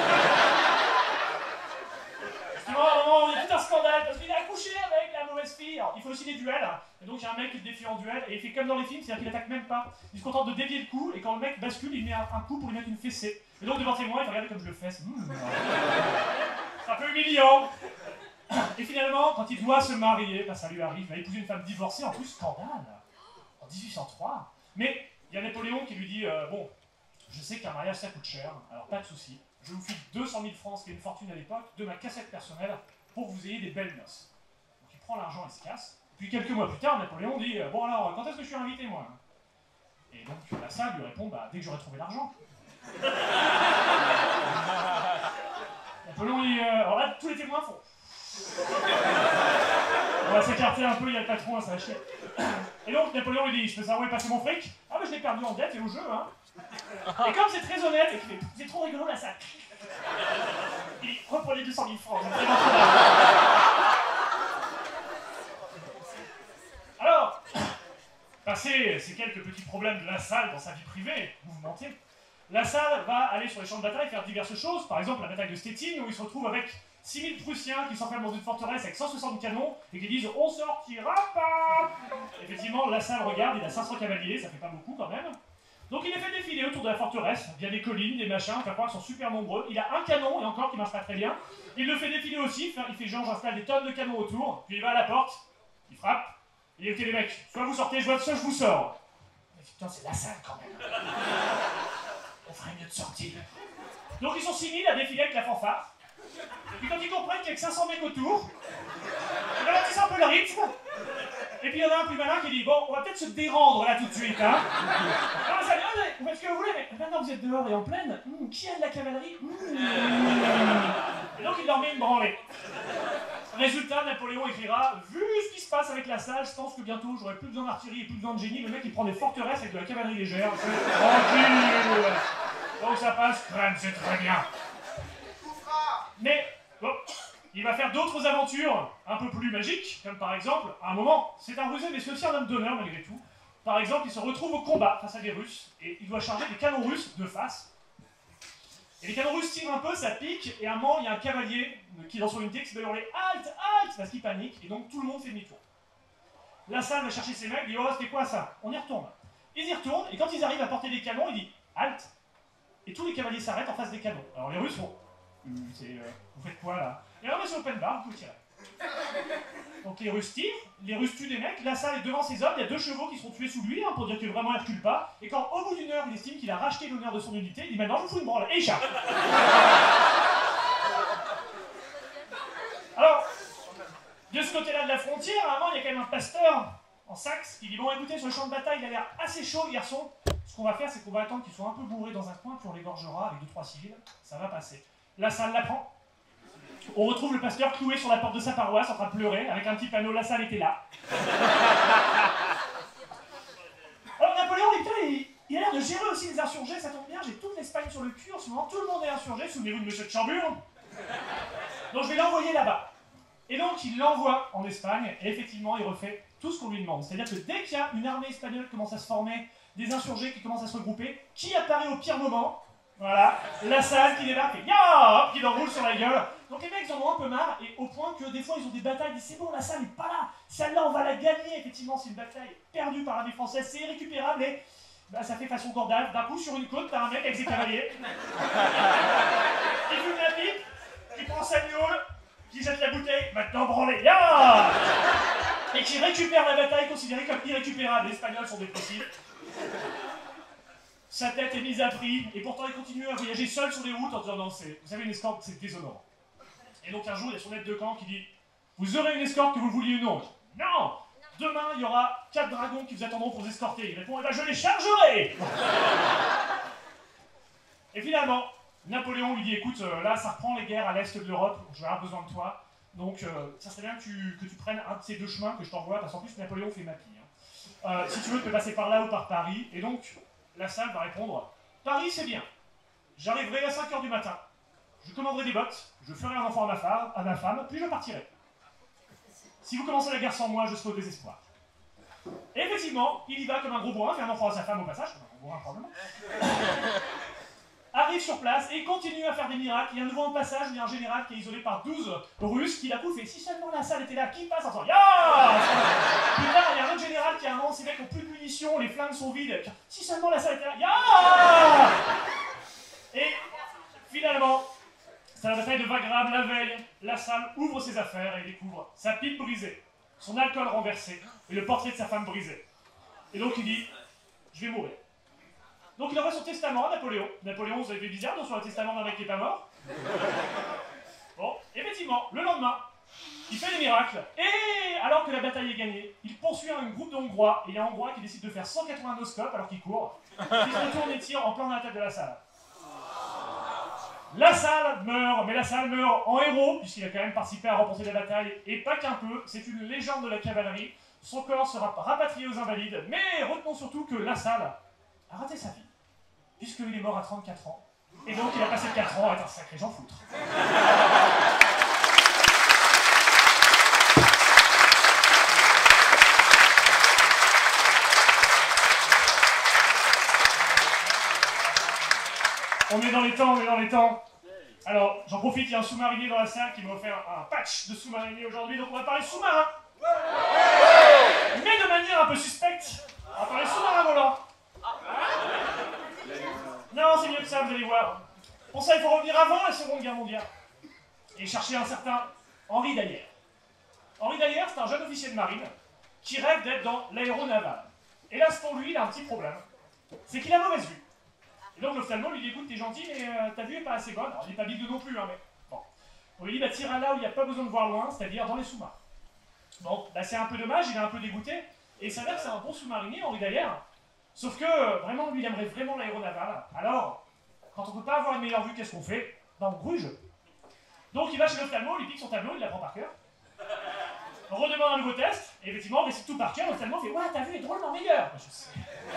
Justement, à un moment, il y a tout un scandale parce qu'il a accouché avec la mauvaise fille. Alors, il faut aussi des duels, et donc il y a un mec qui le défie en duel, et il fait comme dans les films, c'est-à-dire qu'il attaque même pas. Il se contente de dévier le coup, et quand le mec bascule, il met un coup pour lui mettre une fessée. Et donc devant témoin, il va regarder comme je le fesse. C'est un peu humiliant. Et finalement, quand il doit se marier, ben, ça lui arrive, il va épouser une femme divorcée, en plus scandale, en 1803. Mais il y a Napoléon qui lui dit bon, je sais qu'un mariage ça coûte cher, alors pas de souci, je vous file 200 000 francs, ce qui est une fortune à l'époque, de ma cassette personnelle pour que vous ayez des belles noces. Donc il prend l'argent et se casse. Puis quelques mois plus tard, Napoléon dit bon alors, quand est-ce que je suis invité moi? Et donc Lassalle lui répond bah dès que j'aurai trouvé l'argent. Napoléon dit alors là tous les témoins font. On va s'écarter un peu, il y a le patron, ça va chier. Et donc Napoléon lui dit je peux savoir où est passé mon fric? Ah mais je l'ai perdu en dette et au jeu hein. Et comme c'est très honnête et qu'il fait c'est trop rigolo Lassalle. Il dit reprenez 200 000 francs. Alors, passé ces quelques petits problèmes de Lassalle dans sa vie privée, mouvementée, Lassalle va aller sur les champs de bataille faire diverses choses, par exemple la bataille de Stettin où il se retrouve avec 6000 Prussiens qui s'enferment dans une forteresse avec 160 canons et qui disent « On sortira pas !» Effectivement, Lassalle regarde, il a 500 cavaliers, ça fait pas beaucoup quand même. Donc il les fait défiler autour de la forteresse, via des collines, des machins, faire croire qu'ils sont super nombreux. Il a un canon, et encore qui marche pas très bien. Il le fait défiler aussi, il fait genre j'installe des tonnes de canons autour, puis il va à la porte, il frappe, il dit « Ok les mecs, soit vous sortez, soit je vous sors. » Mais putain c'est Lassalle quand même. On ferait mieux de sortir. Donc ils sont 6000 à défiler avec la fanfare. Puis quand ils comprennent qu'il y a que 500 mecs autour, ils ralentissent un peu le rythme. Et puis il y en a un plus malin qui dit bon, on va peut-être se dérendre là tout de suite, hein. Alors ça dit, vous faites ce que vous voulez, mais maintenant vous êtes dehors et en pleine, qui a de la cavalerie? Et donc il leur met une branlée. Résultat, Napoléon écrira vu ce qui se passe avec Lassalle, je pense que bientôt j'aurai plus besoin d'artillerie et plus besoin de génie. Le mec il prend des forteresses avec de la cavalerie légère, c'est tranquille. Donc ça passe crème, c'est très bien. Mais bon, il va faire d'autres aventures un peu plus magiques, comme par exemple, à un moment, c'est un rusé mais c'est aussi un homme d'honneur malgré tout. Par exemple, il se retrouve au combat face à des Russes et il doit charger des canons russes de face. Et les canons russes tirent un peu, ça pique, et à un moment, il y a un cavalier qui est dans son unité qui se met hurler « Halte, halte !» parce qu'il panique, et donc tout le monde fait demi-tour. Lassalle va chercher ses mecs, il dit « Oh, c'était quoi ça ?» On y retourne. Ils y retournent, et quand ils arrivent à porter des canons, il dit « Halte !» Et tous les cavaliers s'arrêtent en face des canons. Alors les Russes font « Vous faites quoi là ?» Et alors c'est open bar, vous tirez. Donc les Russes tirent, les Russes tuent des mecs, Lassalle est devant ses hommes, il y a 2 chevaux qui sont tués sous lui, hein, pour dire que vraiment il recule pas, et quand au bout d'une heure il estime qu'il a racheté l'honneur de son unité, il dit maintenant je vous fous une branle, et il échappe. Alors, de ce côté-là de la frontière, à un moment il y a quand même un pasteur en Saxe qui dit bon écoutez, sur le champ de bataille il a l'air assez chaud le garçon, ce qu'on va faire c'est qu'on va attendre qu'il soit un peu bourré dans un coin, puis on l'égorgera avec 2-3 civils, ça va passer. Lassalle l'apprend. On retrouve le pasteur cloué sur la porte de sa paroisse en train de pleurer, avec un petit panneau, Lassalle était là. Alors Napoléon, il a l'air de gérer aussi les insurgés, ça tombe bien, j'ai toute l'Espagne sur le cul en ce moment, tout le monde est insurgé, souvenez-vous de M. Chambur. Donc je vais l'envoyer là-bas. Et donc il l'envoie en Espagne, et effectivement il refait tout ce qu'on lui demande. C'est-à-dire que dès qu'il y a une armée espagnole qui commence à se former, des insurgés qui commencent à se regrouper, qui apparaît au pire moment? Voilà, la salle qui débarque et hop, qui l'enroule sur la gueule. Donc les mecs ils en ont un peu marre, et au point que des fois ils ont des batailles, ils disent c'est bon, la salle n'est pas là, celle-là on va la gagner. Effectivement c'est une bataille perdue par l'armée française, c'est irrécupérable, et bah, ça fait façon Gandalf. D'un coup sur une côte, t'as un mec avec ses cavaliers. Il fume la pipe, qui prend sa gnôle, qui jette la bouteille, maintenant branlé, ya, et qui récupère la bataille considérée comme irrécupérable. Les Espagnols sont dépressifs. Sa tête est mise à prix, et pourtant il continue à voyager seul sur les routes en disant non, vous savez, une escorte, c'est déshonorant. Et donc un jour, il y a son aide de camp qui dit vous aurez une escorte que vous le vouliez ou non. Non. Demain, il y aura 4 dragons qui vous attendront pour vous escorter. Il répond eh ben je les chargerai. Et finalement, Napoléon lui dit écoute, là ça reprend les guerres à l'est de l'Europe, je vais avoir besoin de toi. Donc ça serait bien que tu prennes un de ces 2 chemins que je t'envoie, parce qu'en plus Napoléon fait ma pille. Si tu veux, tu peux passer par là ou par Paris. Et donc, la salle va répondre Paris c'est bien, j'arriverai à 5 h du matin, je commanderai des bottes, je ferai un enfant à ma femme, puis je partirai. Si vous commencez la guerre sans moi, je serai au désespoir. Et effectivement, il y va comme un gros bourrin, fait un enfant à sa femme au passage, comme un gros bourrin probablement. Arrive sur place et continue à faire des miracles. Il y a un nouveau passage où il y a un général qui est isolé par 12 Russes qui la pouffent, et si seulement la salle était là, qui passe en disant ya. Plus tard, il y a un autre général qui a un moment, ces mecs ont plus de munitions, les flingues sont vides, si seulement la salle était là, ya. Et finalement, c'est la bataille de Wagram, la veille, la salle ouvre ses affaires et découvre sa pipe brisée, son alcool renversé et le portrait de sa femme brisé. Et donc il dit je vais mourir. Donc il envoie son testament à Napoléon. Napoléon, vous avez fait bizarre, non, sur le testament d'un mec qui n'est pas mort. Bon, effectivement, le lendemain, il fait des miracles, et alors que la bataille est gagnée, il poursuit un groupe de Hongrois, et il y a un Hongrois qui décide de faire 180 no-scopes alors qu'il court, il se retourne et tire en plein dans la tête de la salle. La salle meurt, mais la salle meurt en héros, puisqu'il a quand même participé à remporter la bataille, et pas qu'un peu, c'est une légende de la cavalerie. Son corps sera rapatrié aux Invalides, mais retenons surtout que la salle a raté sa vie, puisqu'il est mort à 34 ans, et donc il a passé 4 ans à être un sacré Jean Foutre. On est dans les temps, on est dans les temps. Alors, j'en profite, il y a un sous-marinier dans la salle qui m'a offert un patch de sous-marinier aujourd'hui, donc on va parler sous-marin. Mais de manière un peu suspecte. On va parler sous-marin volant. Non, c'est mieux que ça, vous allez voir. Pour ça, il faut revenir avant la Seconde Guerre mondiale et chercher un certain Henri Daillère. Henri Daillère, c'est un jeune officier de marine qui rêve d'être dans l'aéronaval. Hélas pour lui, il a un petit problème. C'est qu'il a mauvaise vue. Et donc l'ophtalmo lui dit écoute, t'es gentil, mais ta vue est pas assez bonne. Alors il n'est pas bideux non plus, hein, mais bon. On lui dit bah tire là où il n'y a pas besoin de voir loin, c'est-à-dire dans les sous-marins. Bon, bah c'est un peu dommage, il est un peu dégoûté, et il s'avère que c'est un bon sous-marinier, Henri Daillère. Sauf que vraiment, lui, il aimerait vraiment l'aéronaval. Alors, quand on ne peut pas avoir une meilleure vue, qu'est-ce qu'on fait? Ben, on gruge. Donc il va chez l'ophtalmo, il pique son tableau, il l'apprend par cœur. On redemande un nouveau test, et effectivement, on récite tout par cœur, l'ophtalmo fait ouais, ta vue est drôlement meilleure. Ben, je sais.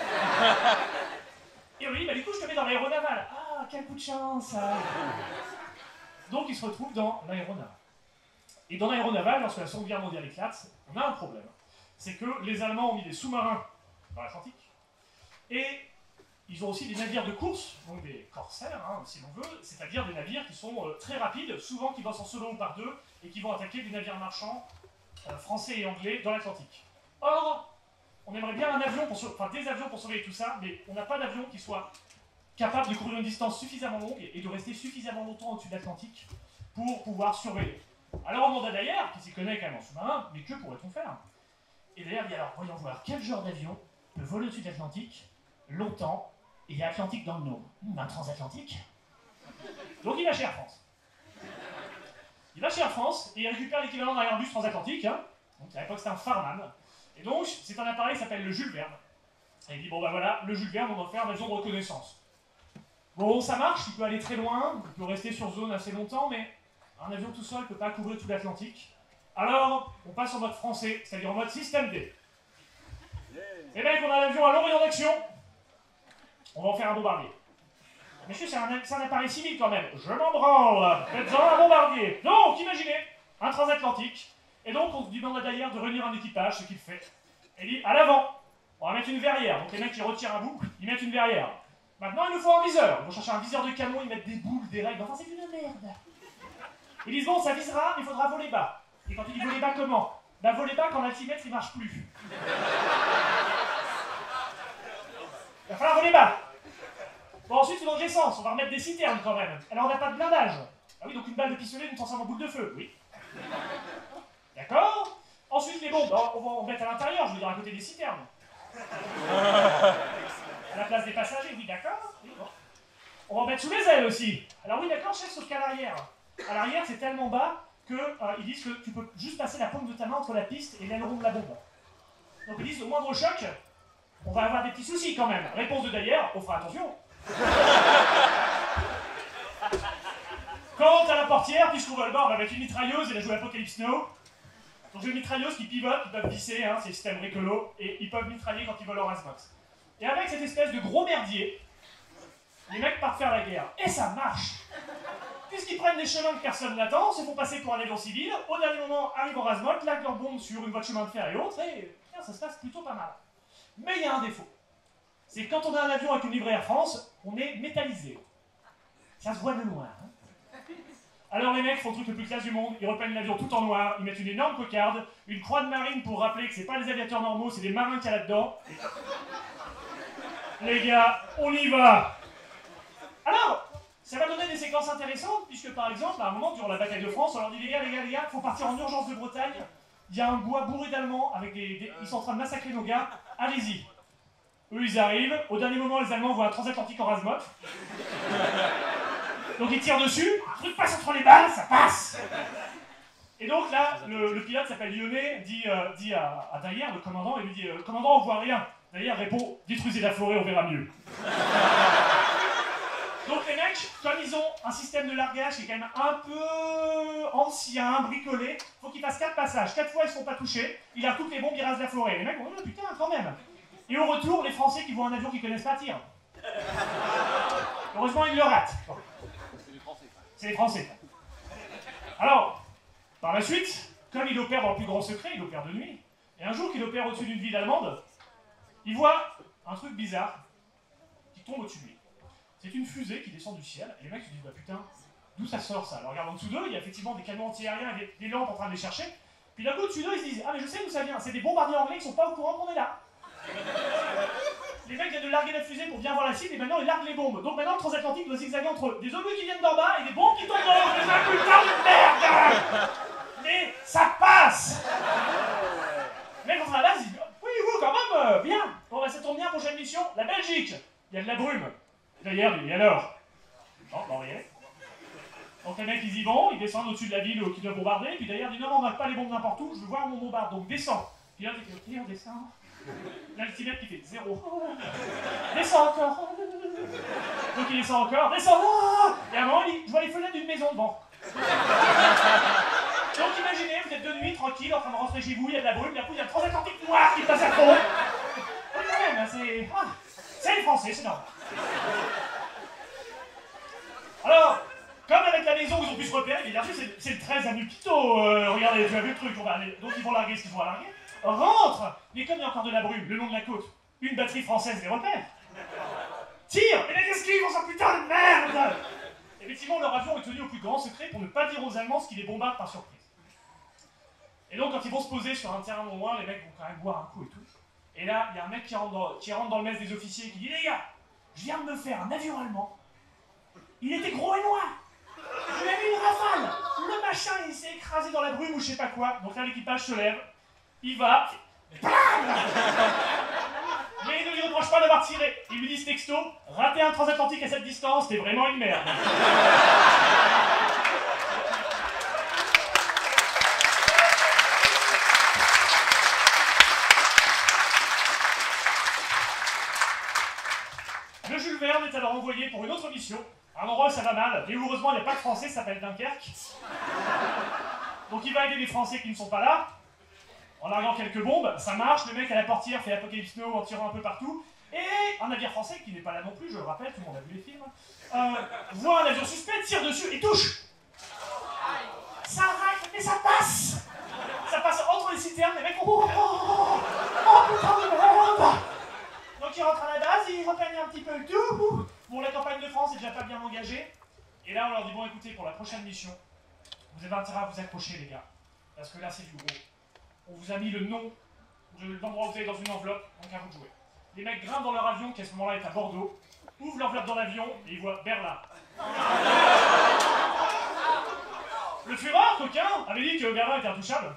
Et on lui dit, bah du coup je te mets dans l'aéronaval. Ah, quel coup de chance. Donc il se retrouve dans l'aéronaval. Et dans l'aéronaval, lorsque la Seconde Guerre mondiale éclate, on a un problème. C'est que les Allemands ont mis des sous-marins dans l'Atlantique, et ils ont aussi des navires de course, donc des corsaires, hein, si l'on veut, c'est-à-dire des navires qui sont très rapides, souvent qui bossent en solo ou par deux, et qui vont attaquer des navires marchands français et anglais dans l'Atlantique. Or, on aimerait bien un avion, des avions pour surveiller tout ça, mais on n'a pas d'avion qui soit capable de couvrir une distance suffisamment longue et de rester suffisamment longtemps au-dessus de l'Atlantique pour pouvoir surveiller. Alors on demande à Daillère, qui s'y connaît quand même en sous-marin, mais que pourrait-on faire? Et Daillère dit alors, voyons voir, quel genre d'avion peut voler au-dessus de l'Atlantique longtemps et il y a Atlantique dans le nom? Un transatlantique? Donc il va chez Air France. Il va chez Air France et il récupère l'équivalent d'un Airbus transatlantique, hein. Donc à l'époque c'était un Farman. Et donc, c'est un appareil qui s'appelle le Jules Verne. Et il dit, bon bah voilà, le Jules Verne, on va faire un avion de reconnaissance. Bon, ça marche, il peut aller très loin, il peut rester sur zone assez longtemps, mais un avion tout seul ne peut pas couvrir tout l'Atlantique. Alors, on passe en mode français, c'est-à-dire en mode système D. Les mecs, on a un avion à longue rayon d'action, on va en faire un bombardier. Monsieur, c'est un appareil civil quand même. Je m'en branle. Faites-en un bombardier. Donc, imaginez, un transatlantique. Et donc, on demande à Daillard de réunir un équipage, ce qu'il fait. Et dit, à l'avant, on va mettre une verrière. Donc les mecs qui retirent un bout, ils mettent une verrière. Maintenant, il nous faut un viseur. Ils vont chercher un viseur de canon, ils mettent des boules, des règles. Enfin, c'est une merde. Ils disent, bon, ça visera, mais il faudra voler bas. Et quand il dit voler bas, comment? Bah, voler bas quand l'altimètre, il marche plus. Il va falloir voler bas. Bon, ensuite, il faut donc l'essence. On va remettre des citernes quand même. Alors, on n'a pas de blindage. Ah oui, donc une balle de pistolet nous transforme en boule de feu. Oui. D'accord? Ensuite, les bombes, on va en mettre à l'intérieur, je veux dire à côté des citernes. À la place des passagers, oui, d'accord. Oui, bon. On va en mettre sous les ailes aussi. Alors oui, d'accord, chef, sauf qu'à l'arrière. À l'arrière, c'est tellement bas que ils disent que tu peux juste passer la paume de ta main entre la piste et l'aileron de la bombe. Donc ils disent, au moindre choc, on va avoir des petits soucis quand même. Réponse de Daillard, on fera attention. Quant à la portière, puisqu'on va le bas, on va mettre une mitrailleuse et la jouer Apocalypse Now. Donc j'ai une mitrailleuse qui pivote, ils peuvent visser, hein, c'est le système bricolo, et ils peuvent mitrailler quand ils volent leur Xbox. Et avec cette espèce de gros merdier, les mecs partent faire la guerre. Et ça marche! Puisqu'ils prennent des chemins que personne n'attend, se font passer pour un avion civil, au dernier moment arrivent au Razmol, claquent leur bombe sur une voie de chemin de fer et autres, et bien, ça se passe plutôt pas mal. Mais il y a un défaut. C'est que quand on a un avion avec une livrée Air France, on est métallisé. Ça se voit de loin. Hein. Alors les mecs font le truc le plus classe du monde, ils repeignent l'avion tout en noir, ils mettent une énorme cocarde, une croix de marine pour rappeler que c'est pas les aviateurs normaux, c'est des marins qu'il y a là-dedans. Les gars, on y va! Alors, ça va donner des séquences intéressantes, puisque par exemple, à un moment, durant la bataille de France, on leur dit les gars, faut partir en urgence de Bretagne, il y a un bois bourré d'Allemands, avec ils sont en train de massacrer nos gars, allez-y. Eux, ils arrivent, au dernier moment, les Allemands voient un transatlantique en Razmok. Donc ils tirent dessus, le truc passe entre les balles, ça passe. Et donc là, le pilote s'appelle Lyonnais, dit à Daillard, le commandant, et lui dit commandant, on voit rien. Daillard répond détruisez la forêt, on verra mieux. Donc les mecs, comme ils ont un système de largage qui est quand même un peu ancien, bricolé, faut qu'ils fassent 4 passages. 4 fois ils ne sont pas touchés, ils larguent toutes les bombes, ils rasent la forêt. Les mecs vont oh putain, quand même. Et au retour, les Français qui voient un avion qu'ils connaissent pas tirent. Heureusement, ils le ratent. C'est les Français. Alors, par la suite, comme il opère dans le plus grand secret, il opère de nuit, et un jour qu'il opère au-dessus d'une ville allemande, il voit un truc bizarre qui tombe au-dessus de lui. C'est une fusée qui descend du ciel, et les mecs se disent, bah putain, d'où ça sort ça? Alors regarde en dessous d'eux, il y a effectivement des canons anti-aériens et des lampes en train de les chercher, puis d'un coup au-dessus d'eux, ils se disent, ah mais je sais d'où ça vient, c'est des bombardiers anglais qui sont pas au courant qu'on est là. Les mecs viennent de larguer la fusée pour bien voir la cible et maintenant ils larguent les bombes. Donc maintenant le transatlantique doit zigzaguer entre des obus qui viennent d'en bas et des bombes qui tombent d'en haut. C'est un putain de merde! Mais ça passe! Les mecs contre la base ils disent oui, vous quand même, bien! Bon bah ça tombe bien, prochaine mission, la Belgique! Il y a de la brume. D'ailleurs, et alors? Non, bah rien. Donc les mecs ils y vont, ils descendent au-dessus de la ville qui doit bombarder, puis d'ailleurs dit non, on n'a pas les bombes n'importe où, je veux voir où on bombarde, donc descends. Puis là, t'es ok, on descend. L'altimètre qui fait 0. Descends encore. Donc il descend encore, descend. Et à un moment, je vois les fenêtres d'une maison devant. Donc imaginez, vous êtes de nuit, tranquille, en train de rentrer chez vous, il y a de la brume, d'un coup il y a un transatlantique noir qui passe à fond. Quand même, c'est les Français, c'est normal. Alors, comme avec la maison où ils ont pu se repérer, l'énergie c'est le 13 à Nupito. Regardez, tu as vu le truc, donc ils vont larguer ce qu'ils vont larguer. Rentre! Mais comme il y a encore de la brume le long de la côte, une batterie française les repère. Tire! Et les esquives, on s'en putain de merde! Effectivement, leur avion est tenu au plus grand secret pour ne pas dire aux Allemands ce qui les bombarde par surprise. Et donc, quand ils vont se poser sur un terrain non loin, les mecs vont quand même boire un coup et tout. Et là, il y a un mec qui rentre dans le mess des officiers et qui dit les gars, je viens de me faire un avion allemand. Il était gros et noir. Je lui ai mis une rafale. Le machin, il s'est écrasé dans la brume ou je sais pas quoi. Donc là, l'équipage se lève. Il va, bam! Mais il ne lui reproche pas d'avoir tiré. Il lui dit texto, rater un transatlantique à cette distance, t'es vraiment une merde. Le Jules Verne est alors envoyé pour une autre mission, à un endroit où ça va mal, et heureusement il n'y a pas de Français, ça s'appelle Dunkerque. Donc il va aider les Français qui ne sont pas là. En larguant quelques bombes, ça marche, le mec à la portière fait Apocalypse Now en tirant un peu partout, et un navire français, qui n'est pas là non plus, je le rappelle, tout le monde a vu les films, voit un avion suspect, tire dessus et touche. Ça racle, mais ça passe. Ça passe entre les citernes, les mecs font oh putain de merde. Donc ils rentrent à la base, ils repeignent un petit peu le tout. Bon, la campagne de France est déjà pas bien engagée. Et là, on leur dit, bon écoutez, pour la prochaine mission, vous avez intérêt à vous accrocher les gars. Parce que là, c'est du gros. On vous a mis le nom de l'endroit où vous allez dans une enveloppe, donc à vous de jouer. Les mecs grimpent dans leur avion, qui à ce moment-là est à Bordeaux, ouvrent l'enveloppe dans l'avion et ils voient Berlin. Le Führer, coquin, avait dit que Berlin était intouchable.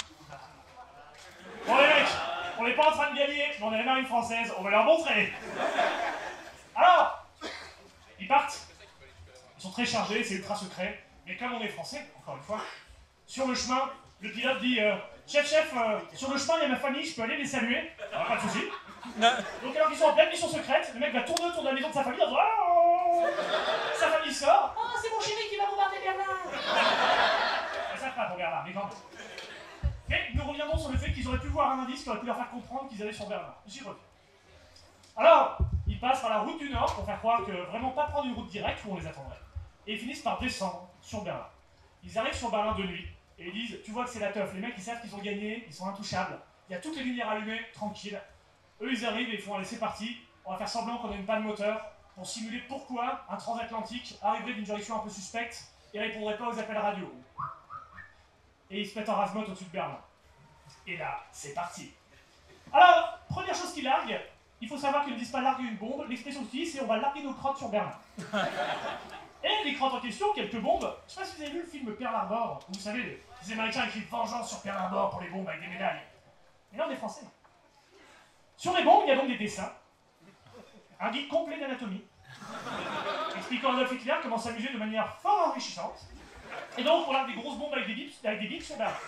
Bon les mecs, on n'est pas en train de gagner, mais on est la marine française, on va leur montrer. Alors, ils partent. Ils sont très chargés, c'est ultra secret. Mais comme on est français, encore une fois, sur le chemin, le pilote dit chef, sur le chemin il y a ma famille, je peux aller les saluer. Alors, pas de soucis. Donc alors qu'ils sont en pleine mission secrète, le mec va tourner autour de la maison de sa famille en disant oh sa famille sort. Oh c'est mon chéri qui va bombarder Berlin. Ça pas pour Berlin, mais quand même. Mais nous reviendrons sur le fait qu'ils auraient pu voir un indice qui aurait pu leur faire comprendre qu'ils allaient sur Berlin. J'y reviens. Alors, ils passent par la route du Nord pour faire croire que vraiment pas prendre une route directe où on les attendrait. Et ils finissent par descendre sur Berlin. Ils arrivent sur Berlin de nuit et ils disent tu vois que c'est la teuf, les mecs ils savent qu'ils ont gagné, ils sont intouchables. Il y a toutes les lumières allumées, tranquille. Eux ils arrivent et ils font allez c'est parti, on va faire semblant qu'on a une panne moteur pour simuler pourquoi un transatlantique arriverait d'une direction un peu suspecte et répondrait pas aux appels radio. Et ils se mettent en rase-motte au-dessus de Berlin. Et là, c'est parti. Alors, première chose qu'ils larguent, il faut savoir qu'ils ne disent pas larguer une bombe, l'expression qu'ils disent c'est on va larguer nos crottes sur Berlin. Et les crottes en question, quelques bombes, je sais pas si vous avez vu le film Pearl Harbor, où vous savez, les Américains écrivent vengeance sur Pearl Harbor pour les bombes avec des médailles. Mais là on est français. Sur les bombes, il y a donc des dessins, un guide complet d'anatomie, expliquant à Adolf Hitler comment s'amuser de manière fort enrichissante. Et donc on largue des grosses bombes avec des bips sur Berlin.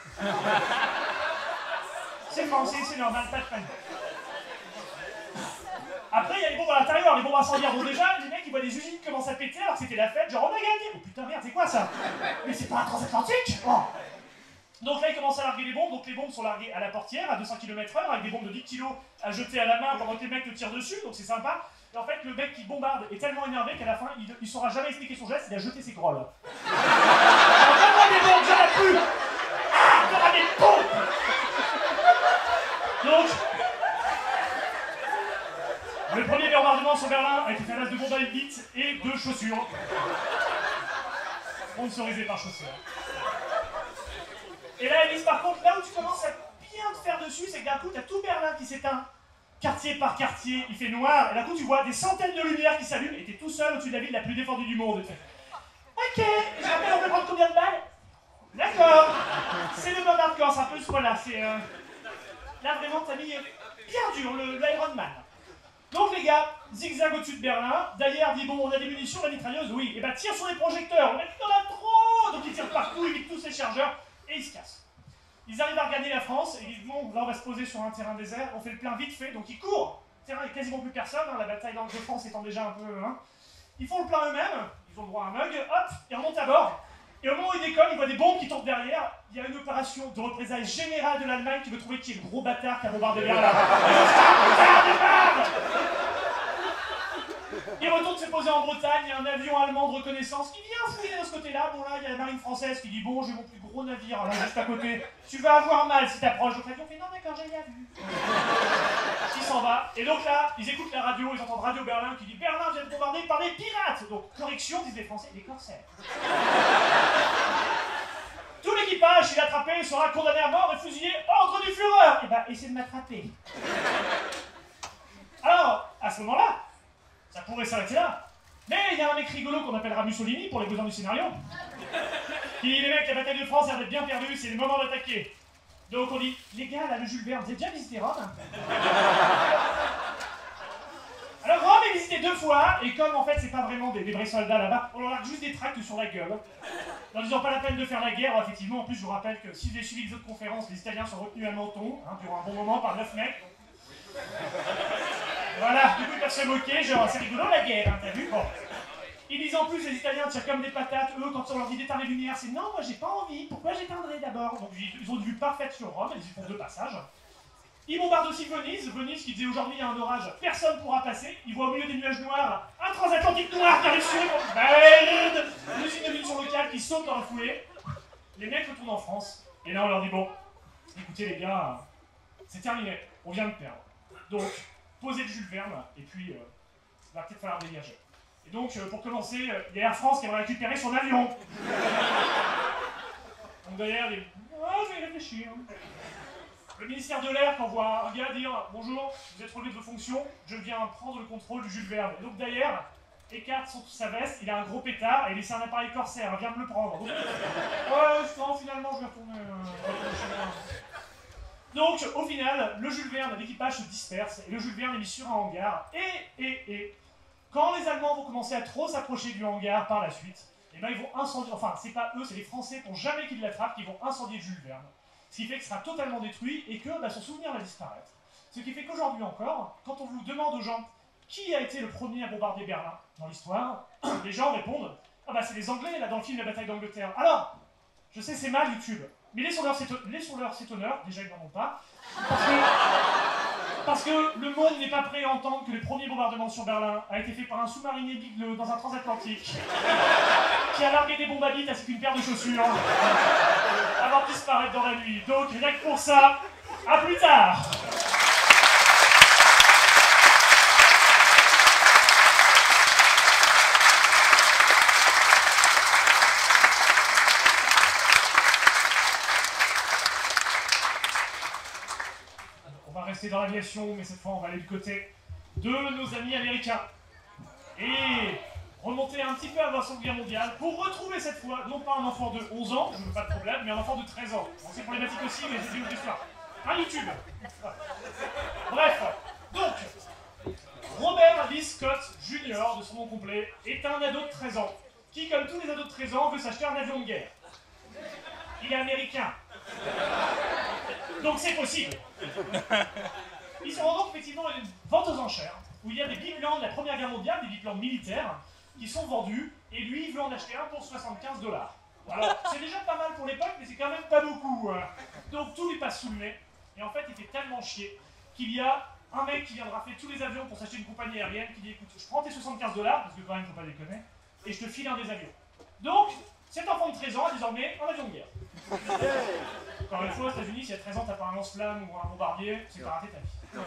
C'est français, c'est normal, pas de panique. Après, il y a les bombes à l'intérieur, les bombes incendiaires. Bon, déjà, les mecs, ils voient des usines qui commencent à péter alors que c'était la fête, genre on a gagné. Oh putain, merde, c'est quoi ça? Mais c'est pas un transatlantique oh. Donc là, ils commencent à larguer les bombes. Donc les bombes sont larguées à la portière, à 200 km/h, avec des bombes de 10 kg à jeter à la main pendant que les mecs le tirent dessus. Donc c'est sympa. Et en fait, le mec qui bombarde est tellement énervé qu'à la fin, il saura jamais expliquer son geste, il a jeté ses grolles. Donne-moi des bombes, j'en ai plus. Ah, donne-moi des bombes. Donc, le premier bombardement sur Berlin a été fait à base de bombes à bite et de chaussures. Sponsorisé par chaussures. Et là, Elise, par contre, là où tu commences à bien te faire dessus, c'est que d'un coup, t'as tout Berlin qui s'éteint, quartier par quartier, il fait noir, et d'un coup, tu vois des centaines de lumières qui s'allument, et t'es tout seul au-dessus de la ville la plus défendue du monde. Ok, j'appelle, on peut prendre combien de balles? D'accord, c'est le bon hardcore, c'est un peu ce voilà, c'est... Là, vraiment, t'as mis bien dur, l'Iron Man. Donc les gars, zigzag au-dessus de Berlin, Daillard dit bon on a des munitions, la mitrailleuse, oui, et bah tire sur les projecteurs, on a dit on en a trop. Donc ils tirent partout, ils vident tous les chargeurs, et ils se cassent. Ils arrivent à regagner la France, et ils disent bon là on va se poser sur un terrain désert, on fait le plein vite fait, donc ils courent. Le terrain, il n'y a quasiment plus personne, hein, la bataille de France étant déjà un peu... Hein. Ils font le plein eux-mêmes, ils ont le droit à un mug, hop, ils remontent à bord. Et au moment où ils décollent, ils voient des bombes qui tombent derrière. Il y a une opération de représailles générale de l'Allemagne qui veut trouver qui est le gros bâtard qui a bombardé Berlin. Ils retournent se poser en Bretagne, il y a un avion allemand de reconnaissance qui vient fouiller de ce côté-là. Bon là, il y a la marine française qui dit bon, j'ai mon plus gros navire là juste à côté. Tu vas avoir mal si t'approches. Donc l'avion fait non d'accord, j'ai bien vu. Il s'en va. Et donc là, ils écoutent la radio, ils entendent Radio Berlin qui dit Berlin vient de bombarder par des pirates. Donc correction, disent les Français, des corsaires. Tout l'équipage, s'il est attrapé, sera condamné à mort et fusillé ordre du Führer. Et bah, essayez de m'attraper. Alors, à ce moment-là, ça pourrait s'arrêter là. Mais il y a un mec rigolo qu'on appellera Mussolini pour les besoins du scénario. Qui, les mecs, la bataille de France a été bien perdue, c'est le moment d'attaquer. Donc on dit, les gars, là, le Jules Verne, vous avez déjà visité Rome? Alors Rome est visité 2 fois, et comme en fait c'est pas vraiment des vrais soldats là-bas, on leur largue juste des tracts sur la gueule. En disant pas la peine de faire la guerre, effectivement, en plus je vous rappelle que si vous avez suivi les autres conférences, les Italiens sont retenus à Menton, hein, durant un bon moment par 9 mecs. Voilà, du coup ils peuvent se moquer, genre c'est rigolo la guerre, hein, t'as vu? Bon. Ils disent en plus les Italiens tirent comme des patates, eux quand on leur dit d'éteindre les lumières, c'est non, moi j'ai pas envie, pourquoi j'éteindrai d'abord? Donc ils ont une vue parfaite sur Rome, ils y font 2 passages. Il bombarde aussi Venise, Venise qui disait aujourd'hui il y a un orage, personne ne pourra passer. Il voit au milieu des nuages noirs un transatlantique noir qui arrive sur eux, merde, une usine de munitions locale qui saute dans la foulée. Les mecs retournent en France, et là on leur dit bon, écoutez les gars, c'est terminé, on vient de perdre. Donc, posez le Jules Verne, et puis il va peut-être falloir dégager. Et donc, pour commencer, il y a Air France qui va récupérer son avion. Donc derrière, les... Oh, je vais y réfléchir. Le ministère de l'Air qui envoie un gars dire « Bonjour, vous êtes relevé de vos fonctions, je viens prendre le contrôle du Jules Verne. » Et donc derrière, écarte sa veste, il a un gros pétard et il laisse un appareil corsaire, viens me le prendre. Donc, ouais, non, finalement, je vais retourner chez moi. Donc, au final, le Jules Verne, l'équipage se disperse et le Jules Verne est mis sur un hangar. Et quand les Allemands vont commencer à trop s'approcher du hangar par la suite, eh ben, ils vont incendier, enfin, c'est pas eux, c'est les Français pour jamais qu'ils l'attrapent, qui vont incendier Jules Verne. Ce qui fait qu'il sera totalement détruit et que son souvenir va disparaître. Ce qui fait qu'aujourd'hui encore, quand on vous demande aux gens qui a été le premier à bombarder Berlin dans l'histoire, les gens répondent « Ah bah c'est les Anglais, là, dans le film La bataille d'Angleterre. » Alors, je sais, c'est mal YouTube, mais laissons-leur cet honneur, déjà ils n'en ont pas, parce que le monde n'est pas prêt à entendre que le premier bombardement sur Berlin a été fait par un sous-marinier bigleux dans un transatlantique qui a largué des bombes à bite ainsi qu'une paire de chaussures avant de disparaître dans la nuit. Donc, rien que pour ça, à plus tard. On va rester dans l'aviation, mais cette fois on va aller du côté de nos amis américains. Et remonter un petit peu avant la Seconde Guerre mondiale pour retrouver cette fois, non pas un enfant de 11 ans, je veux pas de problème, mais un enfant de 13 ans. Bon, c'est problématique aussi, mais c'est une autre histoire. Un YouTube. Bref, donc, Robert Lee Scott Jr., de son nom complet, est un ado de 13 ans, qui, comme tous les ados de 13 ans, veut s'acheter un avion de guerre. Il est américain. Donc c'est possible. Ils se rendent donc effectivement à une vente aux enchères, où il y a des biplans de la Première Guerre mondiale, des biplans militaires, qui sont vendus, et lui, il veut en acheter un pour 75 $. Alors, c'est déjà pas mal pour l'époque, mais c'est quand même pas beaucoup. Donc tout lui passe sous le nez, et en fait, il fait tellement chier qu'il y a un mec qui viendra faire tous les avions pour s'acheter une compagnie aérienne, qui dit, écoute, je prends tes 75 $, parce que quand même, faut pas déconner, et je te file un des avions. Donc, cet enfant de 13 ans a désormais un avion de guerre. Encore une fois, aux États-Unis, si à 13 ans t'as pas un lance-flamme ou un bombardier, c'est pas raté ta vie.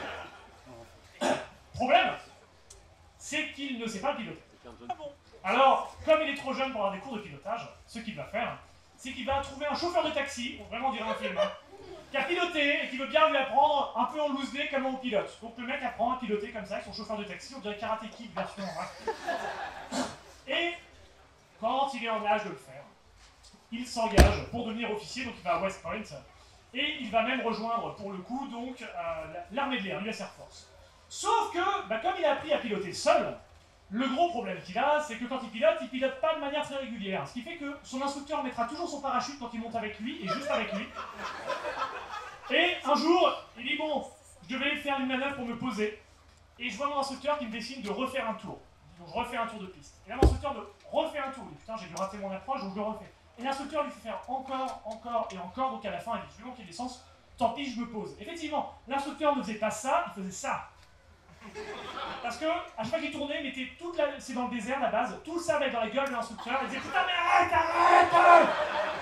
Problème, c'est qu'il ne sait pas piloter. Alors, comme il est trop jeune pour avoir des cours de pilotage, ce qu'il va faire, c'est qu'il va trouver un chauffeur de taxi, on vraiment dirait un film, hein, qui a piloté et qui veut bien lui apprendre un peu en loose day comment on pilote. Donc le mec apprend à piloter comme ça avec son chauffeur de taxi, on dirait Karate Kid version. Hein. Et quand il est en âge de le faire, il s'engage pour devenir officier, donc il va à West Point, et il va même rejoindre pour le coup donc l'armée de l'air, l'US Air Force. Sauf que, comme il a appris à piloter seul, le gros problème qu'il a, c'est que quand il pilote pas de manière très régulière. Ce qui fait que son instructeur mettra toujours son parachute quand il monte avec lui, et juste avec lui. Et un jour, il dit bon, je devais faire une manœuvre pour me poser, et je vois mon instructeur qui me décide de refaire un tour. Donc je refais un tour de piste. Et là, mon instructeur me refait un tour. Il dit putain, j'ai dû rater mon approche, donc je le refais. Et l'instructeur lui fait faire encore, encore et encore, donc à la fin, il dit suivant qu'il y ait des sens, tant pis, je me pose. Effectivement, l'instructeur ne faisait pas ça, il faisait ça. Parce que, à chaque fois qu'il tournait, il mettait toute la... C'est dans le désert, la base, tout le sable dans la gueule de l'instructeur, il disait putain, mais arrête.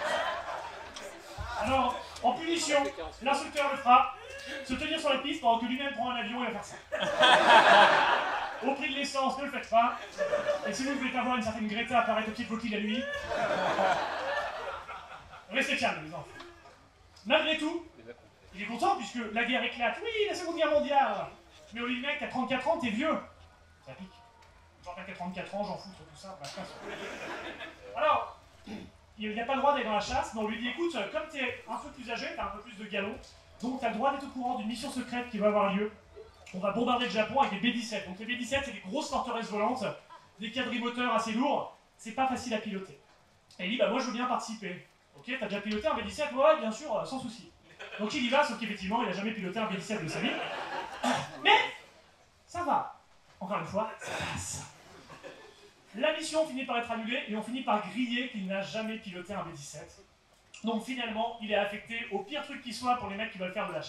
Alors, en punition, l'instructeur le fera se tenir sur la piste pendant que lui-même prend un avion et va faire ça. Au prix de l'essence, ne le faites pas. Et si vous voulez avoir une certaine Greta apparaître au pied de vos la nuit, restez calme, les enfants. Malgré tout, il est content puisque la guerre éclate. Oui, la Seconde Guerre mondiale. Mais au mec, t'as 34 ans, t'es vieux. Ça pique. Genre, t'as 34 ans, j'en foutre, tout ça. Alors, il n'a pas le droit d'aller dans la chasse, mais on lui dit écoute, comme t'es un peu plus âgé, t'as un peu plus de galop, donc t'as le droit d'être au courant d'une mission secrète qui va avoir lieu. On va bombarder le Japon avec des B-17. Donc les B-17, c'est des grosses forteresses volantes, des quadrimoteurs assez lourds, c'est pas facile à piloter. Et il dit bah moi je veux bien participer. Ok, t'as déjà piloté un B-17? Ouais, bien sûr, sans souci. Donc il y va, sauf qu'effectivement, il a jamais piloté un B-17 de sa vie. Mais, ça va. Encore une fois, ça passe. La mission finit par être annulée et on finit par griller qu'il n'a jamais piloté un B-17. Donc finalement, il est affecté au pire truc qui soit pour les mecs qui veulent faire de la chasse,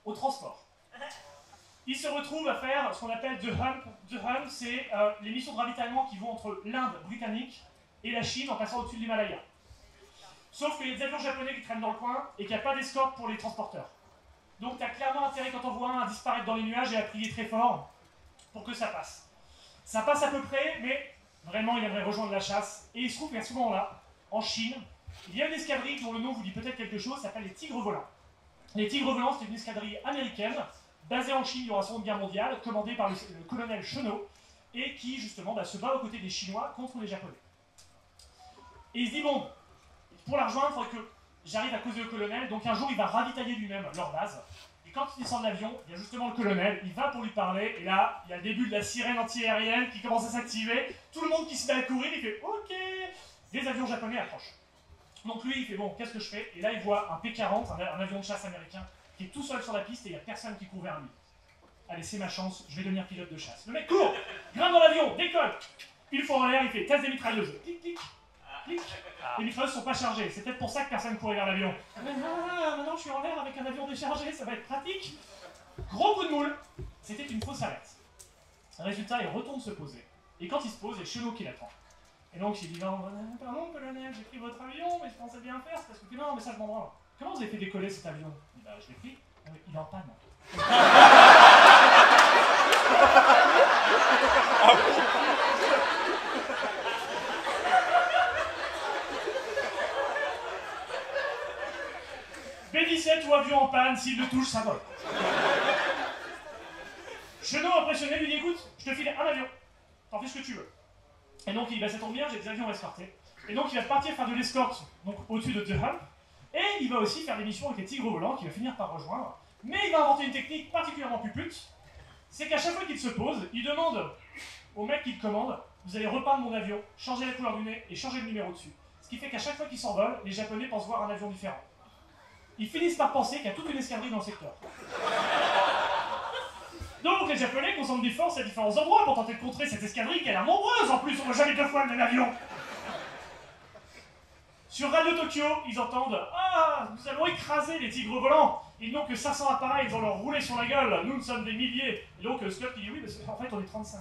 au transport. Ils se retrouvent à faire ce qu'on appelle The Hump. The Hump, c'est les missions de ravitaillement qui vont entre l'Inde britannique et la Chine en passant au-dessus de l'Himalaya. Sauf qu'il y a des avions japonais qui traînent dans le coin et qu'il n'y a pas d'escorte pour les transporteurs. Donc tu as clairement intérêt quand on voit un à disparaître dans les nuages et à prier très fort pour que ça passe. Ça passe à peu près, mais vraiment il aimerait rejoindre la chasse. Et il se trouve qu'à ce moment-là, en Chine, il y a une escadrille dont le nom vous dit peut-être quelque chose, ça s'appelle les Tigres Volants. Les Tigres Volants, c'est une escadrille américaine, basée en Chine durant la Seconde Guerre mondiale, commandée par le colonel Chenot, et qui justement se bat aux côtés des Chinois contre les Japonais. Et il se dit, bon, pour la rejoindre, il faudrait que j'arrive à causer au colonel, donc un jour il va ravitailler lui-même leur base. Et quand il descend de l'avion, il y a justement le colonel, il va pour lui parler, et là, il y a le début de la sirène anti-aérienne qui commence à s'activer, tout le monde qui se met à courir, il fait OK. Des avions japonais approchent. Donc lui, il fait bon, qu'est-ce que je fais? Et là, il voit un P-40, un avion de chasse américain, qui est tout seul sur la piste et il n'y a personne qui court vers lui. Allez, c'est ma chance, je vais devenir pilote de chasse. Le mec court, grimpe dans l'avion, décolle. Une fois en l'air, il fait test des mitrailleuses. Clic, clic, clic. Les mitrailleuses ne sont pas chargées, c'est peut-être pour ça que personne courait vers l'avion. Maintenant, je suis en l'air avec un avion déchargé, ça va être pratique. Gros coup de moule, c'était une fausse alerte. Résultat, il retourne se poser. Et quand il se pose, il y a Chenot qui l'attend. Et donc il dit non, pardon colonel, j'ai pris votre avion, mais je pensais bien faire, c'est parce que non, mais ça je m'en branle. Comment vous avez fait décoller cet avion? Il dit bah je l'ai pris, il est en panne. B-17 ou avion en panne, s'il le touche, ça vole. Chenot impressionné lui dit écoute, je te file un avion, t'en fais ce que tu veux. Et donc il dit bah ça tombe bien, j'ai des avions à escorter. Et donc il va partir faire de l'escorte au-dessus de The Hump. Et il va aussi faire des missions avec les Tigres Volants qu'il va finir par rejoindre. Mais il va inventer une technique particulièrement pupute. C'est qu'à chaque fois qu'il se pose, il demande au mec qui le commande vous allez repeindre mon avion, changer la couleur du nez et changer le numéro dessus. Ce qui fait qu'à chaque fois qu'il s'envole, les Japonais pensent voir un avion différent. Ils finissent par penser qu'il y a toute une escadrille dans le secteur. Donc les Japonais concentrent des forces à différents endroits pour tenter de contrer cette escadrille qui a l'air nombreuse en plus, on voit jamais deux fois le même avion. Sur Radio Tokyo, ils entendent « Ah, nous allons écraser les Tigres Volants !» Ils n'ont que 500 appareils, ils ont leur roulé sur la gueule, nous sommes des milliers. Et donc Scott il dit « Oui, mais en fait on est 35. »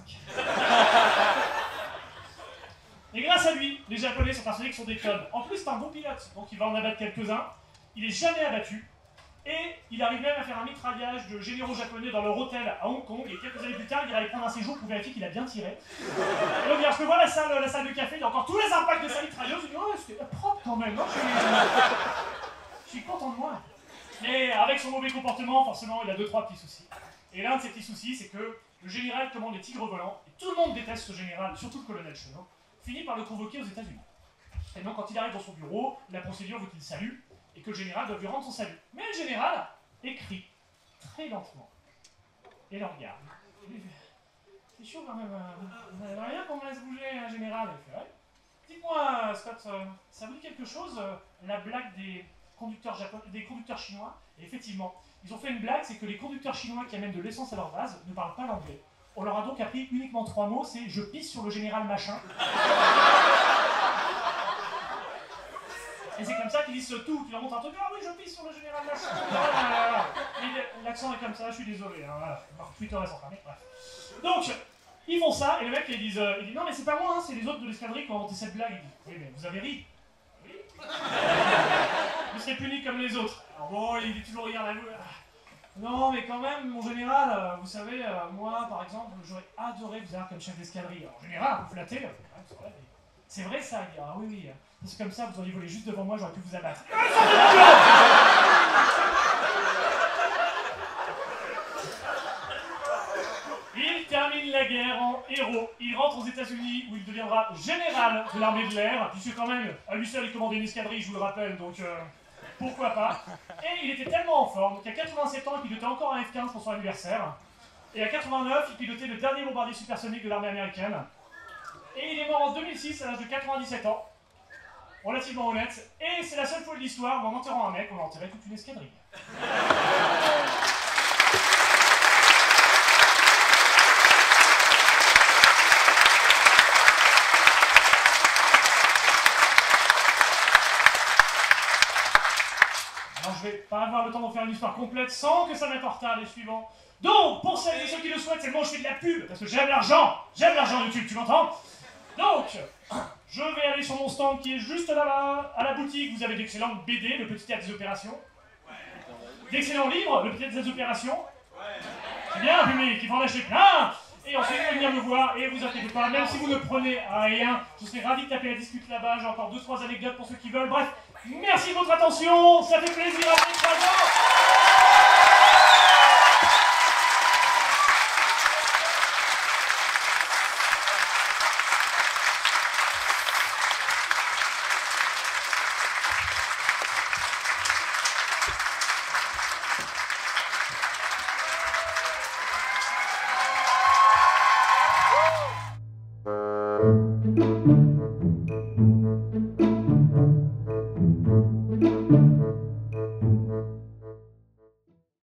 Et grâce à lui, les Japonais sont persuadés qu'ils sont des connes. En plus c'est un bon pilote, donc il va en abattre quelques-uns. Il n'est jamais abattu. Et il arrive même à faire un mitraillage de généraux japonais dans leur hôtel à Hong Kong. Et quelques années plus tard, il va aller prendre un séjour pour vérifier qu'il a bien tiré. Et donc, je peux voir la salle de café, il y a encore tous les impacts de sa mitrailleuse. Il dit, oh, c'était propre quand même. Je suis content de moi. Et avec son mauvais comportement, forcément, il a 2-3 petits soucis. Et l'un de ces petits soucis, c'est que le général commande les Tigres Volants. Et tout le monde déteste ce général, surtout le colonel Chenot. Finit par le convoquer aux États-Unis. Et donc, quand il arrive dans son bureau, la procédure veut qu'il salue. Et que le général doit lui rendre son salut. Mais le général écrit très lentement. Et le regarde. C'est chaud quand même. Vous n'avez rien qu'on me laisse bouger, un général. Il fait, ouais. Dites-moi, Scott, ça vous dit quelque chose, la blague des conducteurs chinois? Et effectivement, ils ont fait une blague, c'est que les conducteurs chinois qui amènent de l'essence à leur base ne parlent pas l'anglais. On leur a donc appris uniquement 3 mots, c'est « je pisse sur le général machin ». Et c'est comme ça qu'ils disent tout, tu leur montres un truc, ah oui, je pisse sur le général machin. Et l'accent est comme ça, je suis désolé, hein, voilà. Twitter est enfermé, bref. Donc, ils font ça, et le mec il dit non mais c'est pas moi, hein, c'est les autres de l'escadrille qui ont inventé cette blague. Il dit, oui mais vous avez ri. Oui. Vous serez punis comme les autres. Alors bon, il dit toujours regarde à vous. Non mais quand même, mon général, vous savez, moi par exemple, j'aurais adoré vous avoir comme chef d'escadrille. En général, vous flattez, c'est vrai ça, il dit, ah oui, oui. C'est comme ça, vous auriez volé juste devant moi, j'aurais pu vous abattre. Il termine la guerre en héros. Il rentre aux États-Unis où il deviendra général de l'armée de l'air, puisque quand même, à lui seul, il commandait une escadrille, je vous le rappelle, donc pourquoi pas. Et il était tellement en forme qu'à 87 ans, il pilotait encore un F-15 pour son anniversaire. Et à 89, il pilotait le dernier bombardier supersonique de l'armée américaine. Et il est mort en 2006 à l'âge de 97 ans. Relativement honnête, et c'est la seule fois de l'histoire où en enterrant un mec, on a enterré toute une escadrille. Alors je vais pas avoir le temps d'en faire une histoire complète sans que ça mette en retard les suivants. Donc, pour celles et ceux qui le souhaitent, c'est le moment où je fais de la pub, parce que j'aime l'argent YouTube, tu m'entends? Donc, je vais aller sur mon stand qui est juste là-bas, à la boutique, vous avez d'excellentes BD, le petit théâtre des opérations. D'excellents livres, le petit théâtre des opérations. C'est bien, public, il faut en acheter plein. Et ensuite, vous pouvez venir me voir, et vous inquiétez pas, même si vous ne prenez rien, je serai ravi de taper la discute là-bas, j'ai encore 2-3 anecdotes pour ceux qui veulent. Bref, merci de votre attention, ça fait plaisir à mes 3 ans. Thank you.